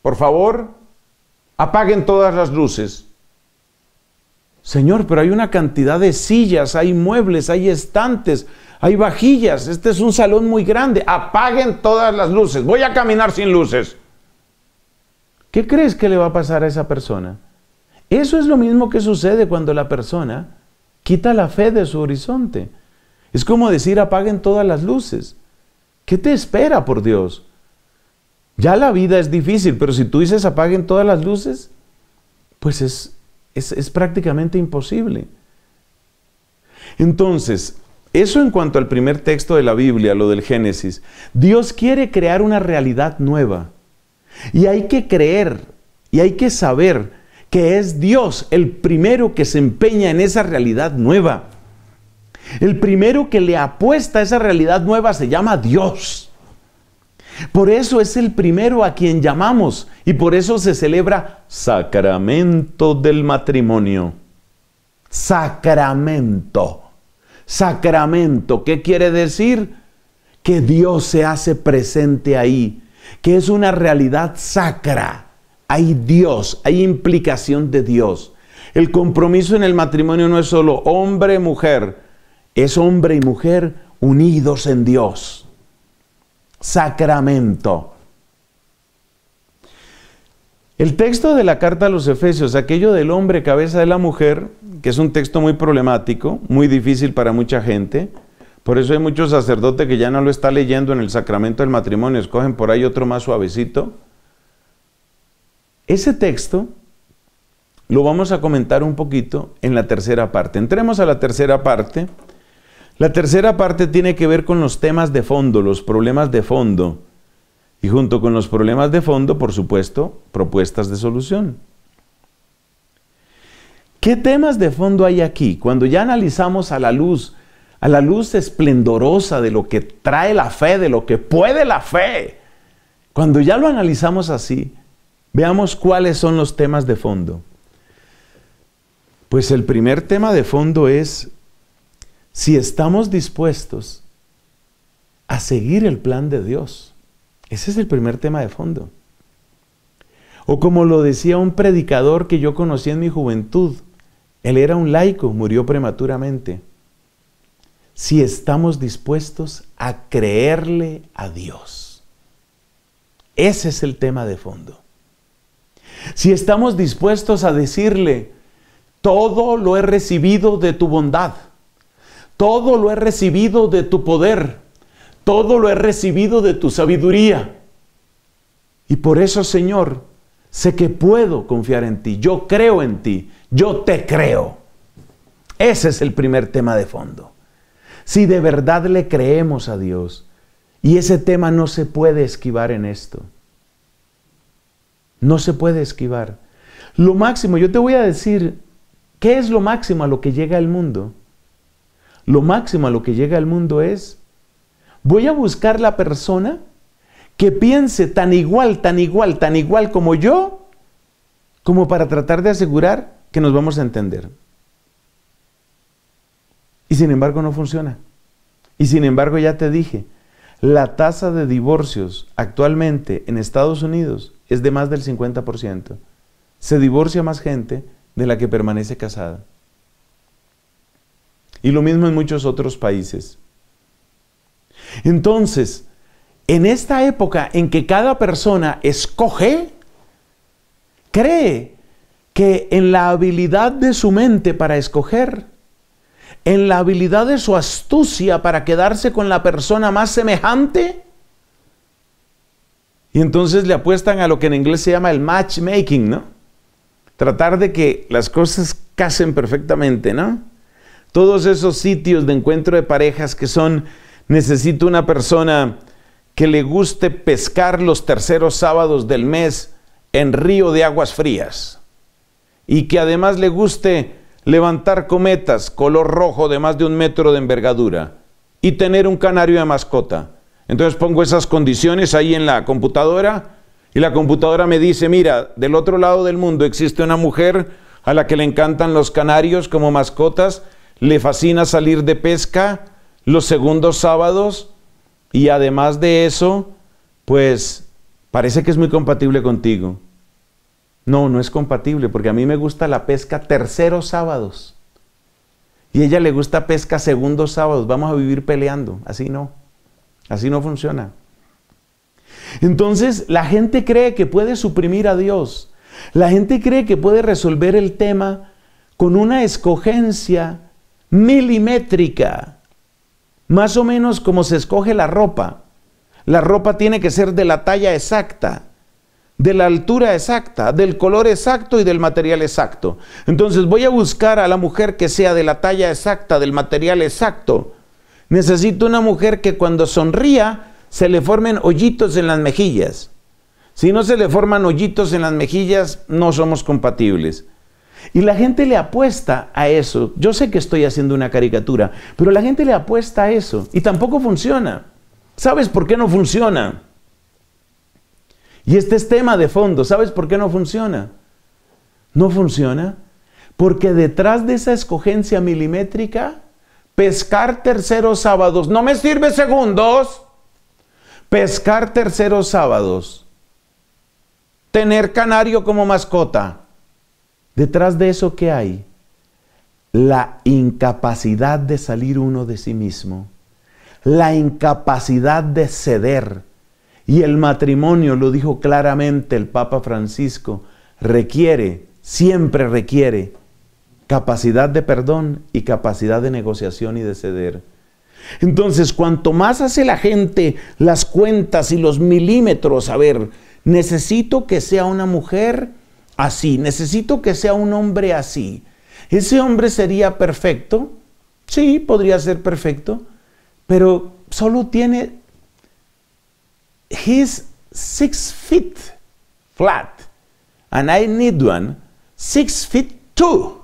apaguen todas las luces. Señor, pero hay una cantidad de sillas, hay muebles, hay estantes, hay vajillas, este es un salón muy grande, apaguen todas las luces, voy a caminar sin luces. ¿Qué crees que le va a pasar a esa persona? Eso es lo mismo que sucede cuando la persona quita la fe de su horizonte. Es como decir, apaguen todas las luces. ¿Qué te espera, por Dios? Ya la vida es difícil, pero si tú dices apaguen todas las luces, pues es prácticamente imposible. Entonces, eso en cuanto al primer texto de la Biblia, lo del Génesis. Dios quiere crear una realidad nueva. Y hay que creer, y hay que saber que es Dios el primero que se empeña en esa realidad nueva. El primero que le apuesta a esa realidad nueva se llama Dios. Por eso es el primero a quien llamamos y por eso se celebra sacramento del matrimonio. Sacramento. Sacramento, ¿qué quiere decir? Que Dios se hace presente ahí, que es una realidad sacra. Hay Dios, hay implicación de Dios. El compromiso en el matrimonio no es solo hombre-mujer, es hombre y mujer unidos en Dios. Sacramento. El texto de la carta a los Efesios, aquello del hombre cabeza de la mujer, que es un texto muy problemático, muy difícil para mucha gente, por eso hay muchos sacerdotes que ya no lo está leyendo en el sacramento del matrimonio, escogen por ahí otro más suavecito. Ese texto lo vamos a comentar un poquito en la tercera parte. Entremos a la tercera parte. La tercera parte tiene que ver con los temas de fondo, los problemas de fondo. Y junto con los problemas de fondo, por supuesto, propuestas de solución. ¿Qué temas de fondo hay aquí? Cuando ya analizamos a la luz esplendorosa de lo que trae la fe, de lo que puede la fe, cuando ya lo analizamos así, veamos cuáles son los temas de fondo. Pues el primer tema de fondo es si estamos dispuestos a seguir el plan de Dios. Ese es el primer tema de fondo. O como lo decía un predicador que yo conocí en mi juventud, él era un laico, murió prematuramente. Si estamos dispuestos a creerle a Dios. Ese es el tema de fondo. Si estamos dispuestos a decirle, todo lo he recibido de tu bondad, todo lo he recibido de tu poder, todo lo he recibido de tu sabiduría. Y por eso, Señor, sé que puedo confiar en ti, yo creo en ti, yo te creo. Ese es el primer tema de fondo. Si de verdad le creemos a Dios, y ese tema no se puede esquivar en esto. No se puede esquivar. Lo máximo, yo te voy a decir, ¿qué es lo máximo a lo que llega el mundo? Lo máximo a lo que llega el mundo es, voy a buscar la persona que piense tan igual como yo, como para tratar de asegurar que nos vamos a entender. Y sin embargo no funciona. Y sin embargo ya te dije, la tasa de divorcios actualmente en Estados Unidos es de más del 50%. Se divorcia más gente de la que permanece casada. Y lo mismo en muchos otros países. Entonces, en esta época en que cada persona escoge, cree que en la habilidad de su mente para escoger, en la habilidad de su astucia para quedarse con la persona más semejante, y entonces le apuestan a lo que en inglés se llama el matchmaking, ¿no? Tratar de que las cosas casen perfectamente, ¿no? todos esos sitios de encuentro de parejas que son, necesito una persona que le guste pescar los terceros sábados del mes en río de aguas frías y que además le guste levantar cometas color rojo de más de 1 metro de envergadura y tener un canario de mascota. Entonces pongo esas condiciones ahí en la computadora y la computadora me dice, mira, del otro lado del mundo existe una mujer a la que le encantan los canarios como mascotas, le fascina salir de pesca los segundos sábados y además de eso, pues parece que es muy compatible contigo. No, no es compatible porque a mí me gusta la pesca terceros sábados y a ella le gusta pesca segundos sábados. Vamos a vivir peleando. Así no funciona. Entonces la gente cree que puede suprimir a Dios. La gente cree que puede resolver el tema con una escogencia milimétrica, más o menos como se escoge la ropa. La ropa tiene que ser de la talla exacta, de la altura exacta, del color exacto y del material exacto. Entonces voy a buscar a la mujer que sea de la talla exacta, del material exacto. Necesito una mujer que cuando sonría se le formen hoyitos en las mejillas. Si no se le forman hoyitos en las mejillas, no somos compatibles. Y la gente le apuesta a eso. Yo sé que estoy haciendo una caricatura, pero la gente le apuesta a eso y tampoco funciona. ¿Sabes por qué no funciona? Y este es tema de fondo. ¿Sabes por qué no funciona? No funciona porque detrás de esa escogencia milimétrica, pescar terceros sábados, no me sirve segundos, pescar terceros sábados, tener canario como mascota. Detrás de eso, ¿qué hay? La incapacidad de salir uno de sí mismo, la incapacidad de ceder. Y el matrimonio, lo dijo claramente el Papa Francisco, siempre requiere capacidad de perdón y capacidad de negociación y de ceder. Entonces, cuanto más hace la gente las cuentas y los milímetros, a ver, necesito que sea una mujer así, necesito que sea un hombre así. ¿Ese hombre sería perfecto? Sí, podría ser perfecto, pero solo tiene, he's 6 feet flat, and I need one 6 feet 2.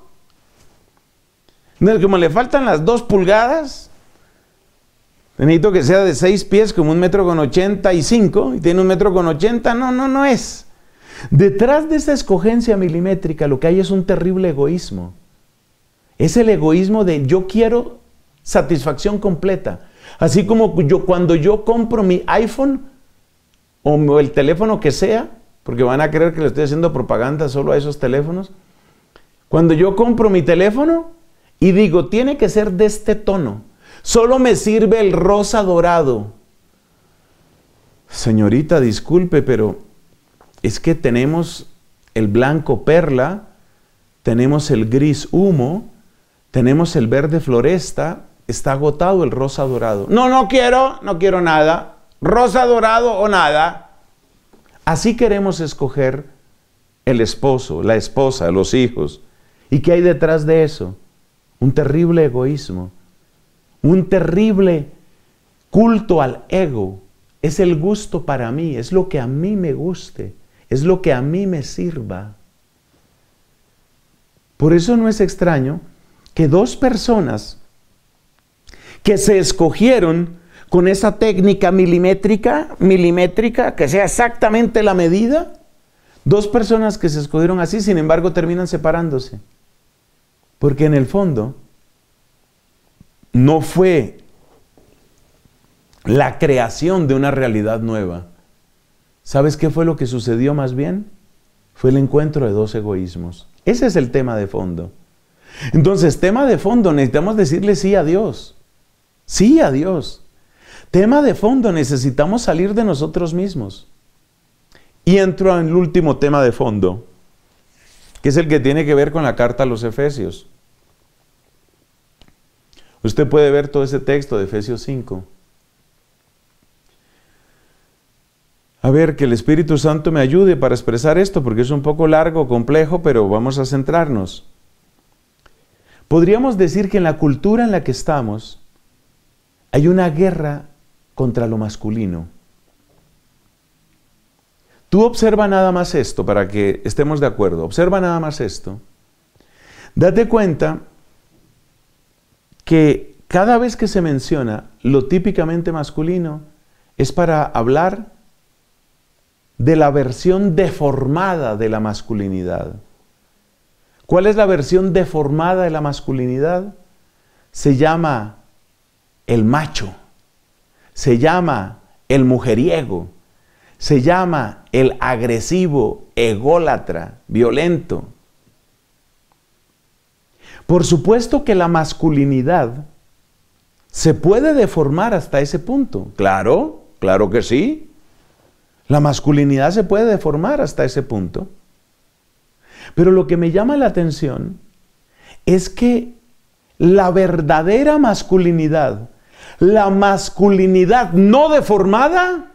Como le faltan las 2 pulgadas, necesito que sea de 6 pies, como 1,85 m, y tiene 1,80 m, no es. Detrás de esa escogencia milimétrica lo que hay es un terrible egoísmo. Es el egoísmo de yo quiero satisfacción completa. Así como cuando yo compro mi iPhone o el teléfono que sea, porque van a creer que le estoy haciendo propaganda solo a esos teléfonos. Cuando yo compro mi teléfono y digo, tiene que ser de este tono, solo me sirve el rosa dorado. Señorita, disculpe, pero es que tenemos el blanco perla, tenemos el gris humo, tenemos el verde floresta, está agotado el rosa dorado. No quiero nada, rosa dorado o nada. Así queremos escoger el esposo, la esposa, los hijos. ¿Y qué hay detrás de eso? Un terrible egoísmo, un terrible culto al ego. Es el gusto para mí, es lo que a mí me guste, es lo que a mí me sirva. Por eso no es extraño que 2 personas que se escogieron con esa técnica milimétrica, que sea exactamente la medida, 2 personas que se escogieron así, sin embargo, terminan separándose. Porque en el fondo no fue la creación de una realidad nueva. ¿Sabes qué fue lo que sucedió más bien? Fue el encuentro de 2 egoísmos. Ese es el tema de fondo. Entonces, tema de fondo, necesitamos decirle sí a Dios. Sí a Dios. Tema de fondo, necesitamos salir de nosotros mismos. Y entro en el último tema de fondo, que es el que tiene que ver con la carta a los Efesios. Usted puede ver todo ese texto de Efesios 5. A ver, que el Espíritu Santo me ayude para expresar esto, porque es un poco largo, complejo, pero vamos a centrarnos. Podríamos decir que en la cultura en la que estamos hay una guerra contra lo masculino. Tú observa nada más esto para que estemos de acuerdo. Observa nada más esto. Date cuenta que cada vez que se menciona lo típicamente masculino es para hablar de la versión deformada de la masculinidad. ¿Cuál es la versión deformada de la masculinidad? Se llama el macho, se llama el mujeriego, se llama el agresivo, ególatra, violento. Por supuesto que la masculinidad se puede deformar hasta ese punto. Claro, claro que sí. La masculinidad se puede deformar hasta ese punto. Pero lo que me llama la atención es que la verdadera masculinidad, la masculinidad no deformada,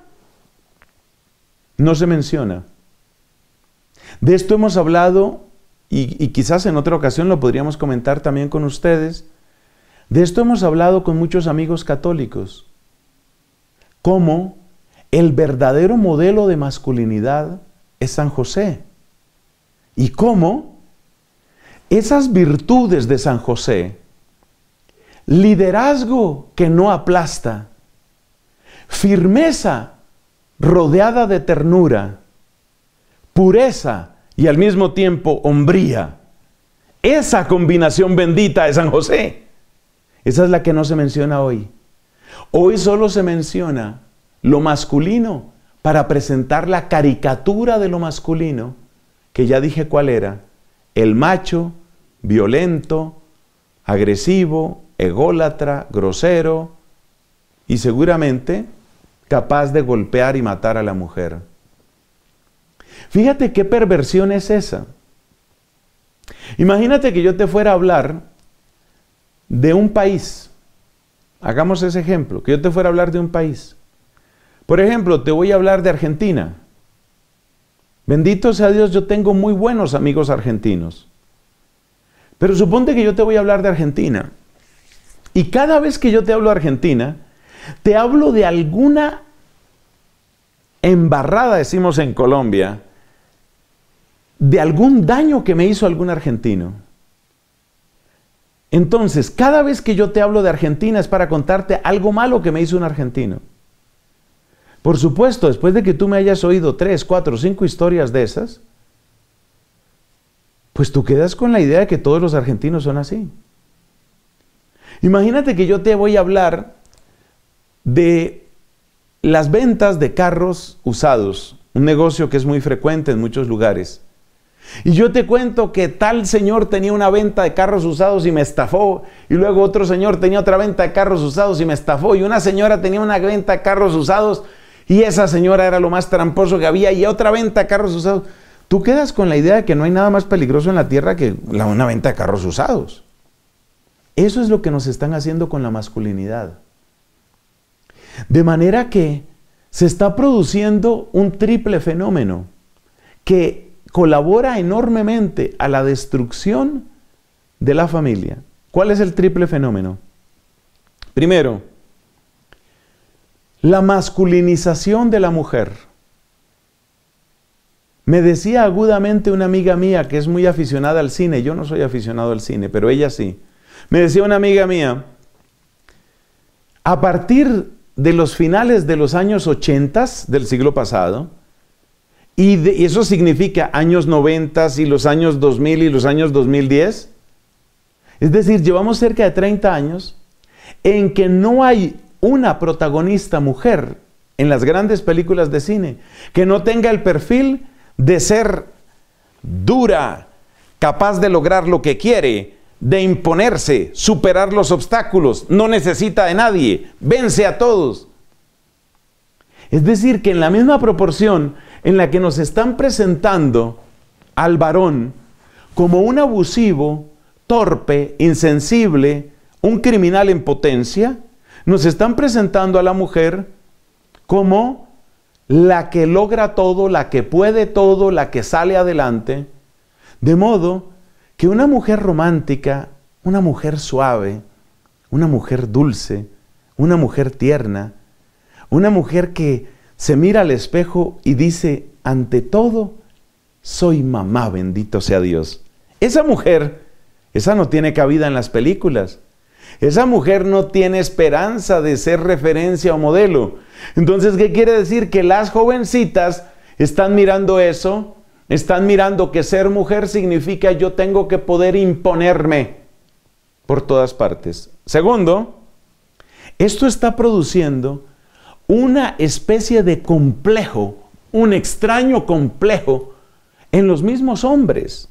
no se menciona. De esto hemos hablado y quizás en otra ocasión lo podríamos comentar también con ustedes. De esto hemos hablado con muchos amigos católicos. Cómo el verdadero modelo de masculinidad es San José. Y cómo esas virtudes de San José, liderazgo que no aplasta, firmeza rodeada de ternura, pureza y al mismo tiempo hombría, esa combinación bendita de San José, esa es la que no se menciona hoy. Hoy solo se menciona lo masculino para presentar la caricatura de lo masculino, que ya dije cuál era: el macho, violento, agresivo, ególatra, grosero y seguramente capaz de golpear y matar a la mujer. Fíjate qué perversión es esa. Imagínate que yo te fuera a hablar de un país. Hagamos ese ejemplo, que yo te fuera a hablar de un país. Por ejemplo, te voy a hablar de Argentina. Bendito sea Dios, yo tengo muy buenos amigos argentinos. Pero suponte que yo te voy a hablar de Argentina. Y cada vez que yo te hablo de Argentina, te hablo de alguna embarrada, decimos en Colombia, de algún daño que me hizo algún argentino. Entonces, cada vez que yo te hablo de Argentina es para contarte algo malo que me hizo un argentino. Por supuesto, después de que tú me hayas oído 3, 4, 5 historias de esas, pues tú quedas con la idea de que todos los argentinos son así. Imagínate que yo te voy a hablar de las ventas de carros usados, un negocio que es muy frecuente en muchos lugares. Y yo te cuento que tal señor tenía una venta de carros usados y me estafó, y luego otro señor tenía otra venta de carros usados y me estafó, y una señora tenía una venta de carros usados y esa señora era lo más tramposo que había, y otra venta de carros usados. Tú quedas con la idea de que no hay nada más peligroso en la tierra que una venta de carros usados. Eso es lo que nos están haciendo con la masculinidad. De manera que se está produciendo un triple fenómeno que colabora enormemente a la destrucción de la familia. ¿Cuál es el triple fenómeno? Primero, la masculinización de la mujer. Me decía agudamente una amiga mía que es muy aficionada al cine. Yo no soy aficionado al cine, pero ella sí. Me decía una amiga mía, a partir de los finales de los años 80 del siglo pasado, y eso significa años 90 y los años 2000 y los años 2010, es decir, llevamos cerca de 30 años en que no hay una protagonista mujer en las grandes películas de cine que no tenga el perfil de ser dura, capaz de lograr lo que quiere, de imponerse, superar los obstáculos, no necesita de nadie, vence a todos. Es decir, que en la misma proporción en la que nos están presentando al varón como un abusivo, torpe, insensible, un criminal en potencia, nos están presentando a la mujer como la que logra todo, la que puede todo, la que sale adelante. De modo que una mujer romántica una mujer suave, una mujer dulce, una mujer tierna, una mujer que se mira al espejo y dice, ante todo, soy mamá, bendito sea Dios. Esa mujer, esa no tiene cabida en las películas. Esa mujer no tiene esperanza de ser referencia o modelo. Entonces, ¿qué quiere decir? Que las jovencitas están mirando eso, están mirando que ser mujer significa yo tengo que poder imponerme por todas partes. Segundo, esto está produciendo una especie de complejo, un extraño complejo en los mismos hombres.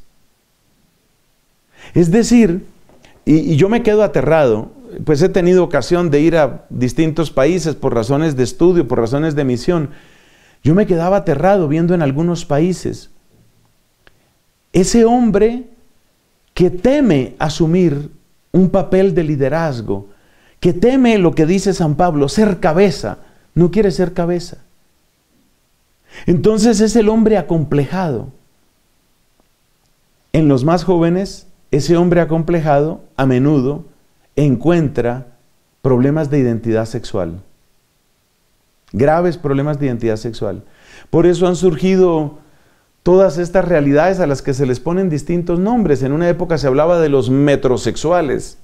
Es decir, y yo me quedo aterrado, pues he tenido ocasión de ir a distintos países por razones de estudio, por razones de misión. Yo me quedaba aterrado viendo en algunos países ese hombre que teme asumir un papel de liderazgo, que teme lo que dice San Pablo, ser cabeza, no quiere ser cabeza. Entonces es el hombre acomplejado. En los más jóvenes, ese hombre acomplejado a menudo encuentra problemas de identidad sexual, graves problemas de identidad sexual. Por eso han surgido todas estas realidades a las que se les ponen distintos nombres. En una época se hablaba de los metrosexuales.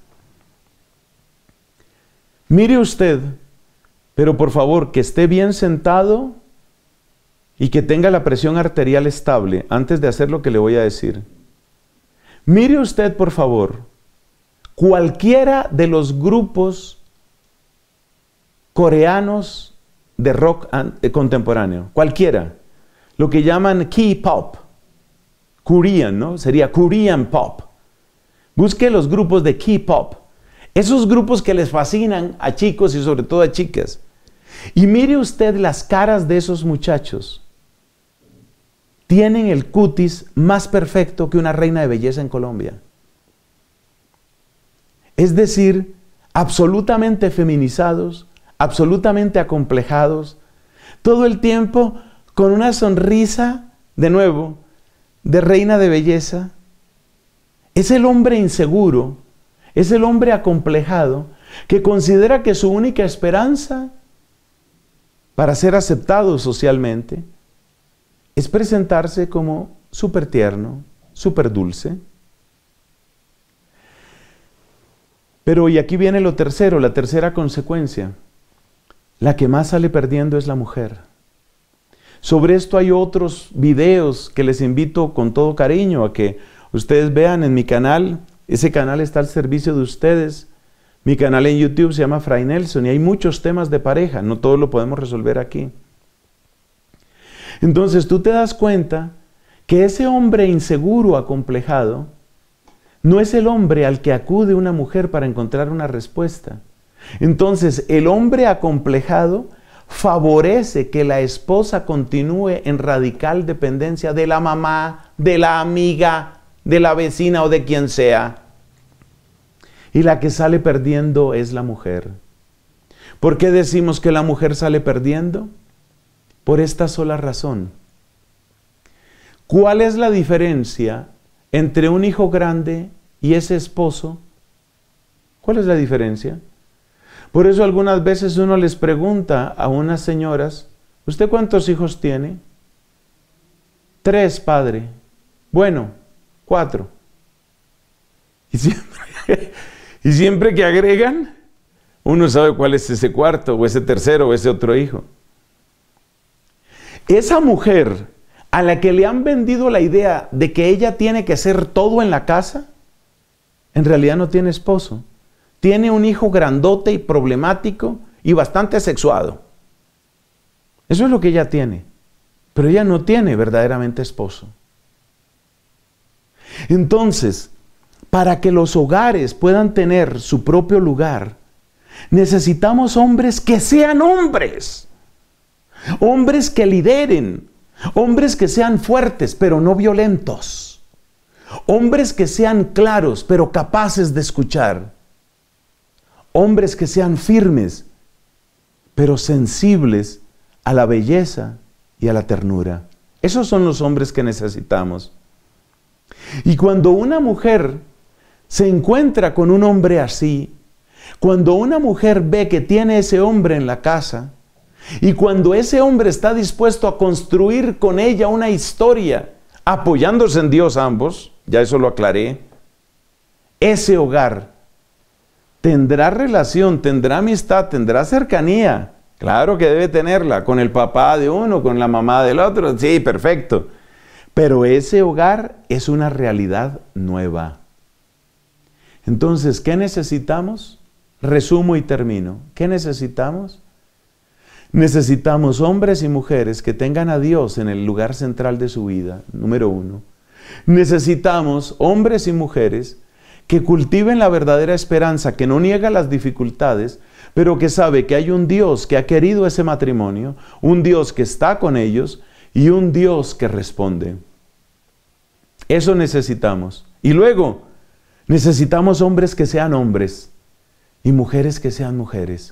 Mire usted, pero por favor, que esté bien sentado y que tenga la presión arterial estable antes de hacer lo que le voy a decir. Mire usted, por favor, cualquiera de los grupos coreanos de rock contemporáneo, cualquiera, lo que llaman K-pop, Korean, ¿no? Sería Korean pop. Busque los grupos de K-pop, esos grupos que les fascinan a chicos y sobre todo a chicas. Y mire usted las caras de esos muchachos. Tienen el cutis más perfecto que una reina de belleza en Colombia. Es decir, absolutamente feminizados, absolutamente acomplejados, todo el tiempo con una sonrisa, de nuevo, de reina de belleza. Es el hombre inseguro, es el hombre acomplejado, que considera que su única esperanza para ser aceptado socialmente es presentarse como súper tierno, súper dulce. Pero, y aquí viene lo tercero, la tercera consecuencia. La que más sale perdiendo es la mujer. Sobre esto hay otros videos que les invito con todo cariño a que ustedes vean en mi canal. Ese canal está al servicio de ustedes. Mi canal en YouTube se llama Fray Nelson y hay muchos temas de pareja. No todos lo podemos resolver aquí. Entonces tú te das cuenta que ese hombre inseguro, acomplejado, no es el hombre al que acude una mujer para encontrar una respuesta. Entonces el hombre acomplejado favorece que la esposa continúe en radical dependencia de la mamá, de la amiga, de la vecina o de quien sea. Y la que sale perdiendo es la mujer. ¿Por qué decimos que la mujer sale perdiendo? Por esta sola razón. ¿Cuál es la diferencia entre un hijo grande y ese esposo? ¿Cuál es la diferencia? Por eso algunas veces uno les pregunta a unas señoras, ¿usted cuántos hijos tiene? 3, padre. Bueno, 4. Y siempre que agregan, uno sabe cuál es ese cuarto, o ese tercero, o ese otro hijo. Esa mujer a la que le han vendido la idea de que ella tiene que ser todo en la casa, en realidad no tiene esposo. Tiene un hijo grandote y problemático y bastante sexuado. Eso es lo que ella tiene. Pero ella no tiene verdaderamente esposo. Entonces, para que los hogares puedan tener su propio lugar, necesitamos hombres que sean hombres. Hombres que lideren. Hombres que sean fuertes, pero no violentos. Hombres que sean claros, pero capaces de escuchar. Hombres que sean firmes, pero sensibles a la belleza y a la ternura. Esos son los hombres que necesitamos. Y cuando una mujer se encuentra con un hombre así, cuando una mujer ve que tiene ese hombre en la casa, y cuando ese hombre está dispuesto a construir con ella una historia, apoyándose en Dios ambos, ya eso lo aclaré, ese hogar tendrá relación, tendrá amistad, tendrá cercanía. Claro que debe tenerla con el papá de uno, con la mamá del otro, sí, perfecto. Pero ese hogar es una realidad nueva. Entonces, ¿qué necesitamos? Resumo y termino. ¿Qué necesitamos? Necesitamos hombres y mujeres que tengan a Dios en el lugar central de su vida, número uno. Necesitamos hombres y mujeres que cultiven la verdadera esperanza, que no niega las dificultades, pero que sabe que hay un Dios que ha querido ese matrimonio, un Dios que está con ellos y un Dios que responde. Eso necesitamos. Y luego, necesitamos hombres que sean hombres y mujeres que sean mujeres.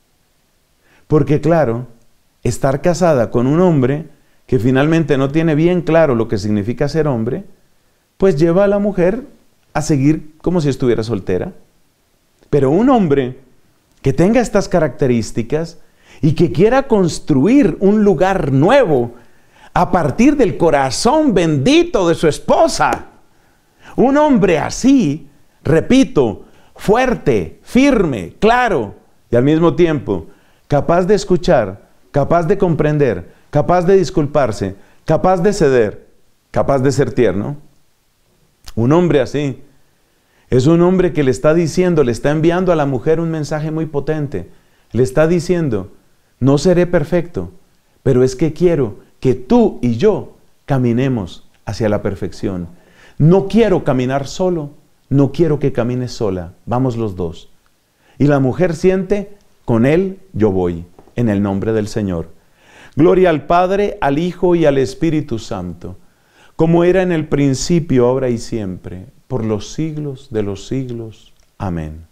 Porque claro, estar casada con un hombre que finalmente no tiene bien claro lo que significa ser hombre, pues lleva a la mujer a seguir como si estuviera soltera. Pero un hombre que tenga estas características y que quiera construir un lugar nuevo a partir del corazón bendito de su esposa, un hombre así, repito, fuerte, firme, claro y al mismo tiempo capaz de escuchar, capaz de comprender, capaz de disculparse, capaz de ceder, capaz de ser tierno. Un hombre así es un hombre que le está diciendo, le está enviando a la mujer un mensaje muy potente. Le está diciendo, no seré perfecto, pero es que quiero que tú y yo caminemos hacia la perfección. No quiero caminar solo, no quiero que camines sola, vamos los dos. Y la mujer siente, con él yo voy, en el nombre del Señor. Gloria al Padre, al Hijo y al Espíritu Santo, como era en el principio, ahora y siempre, por los siglos de los siglos. Amén.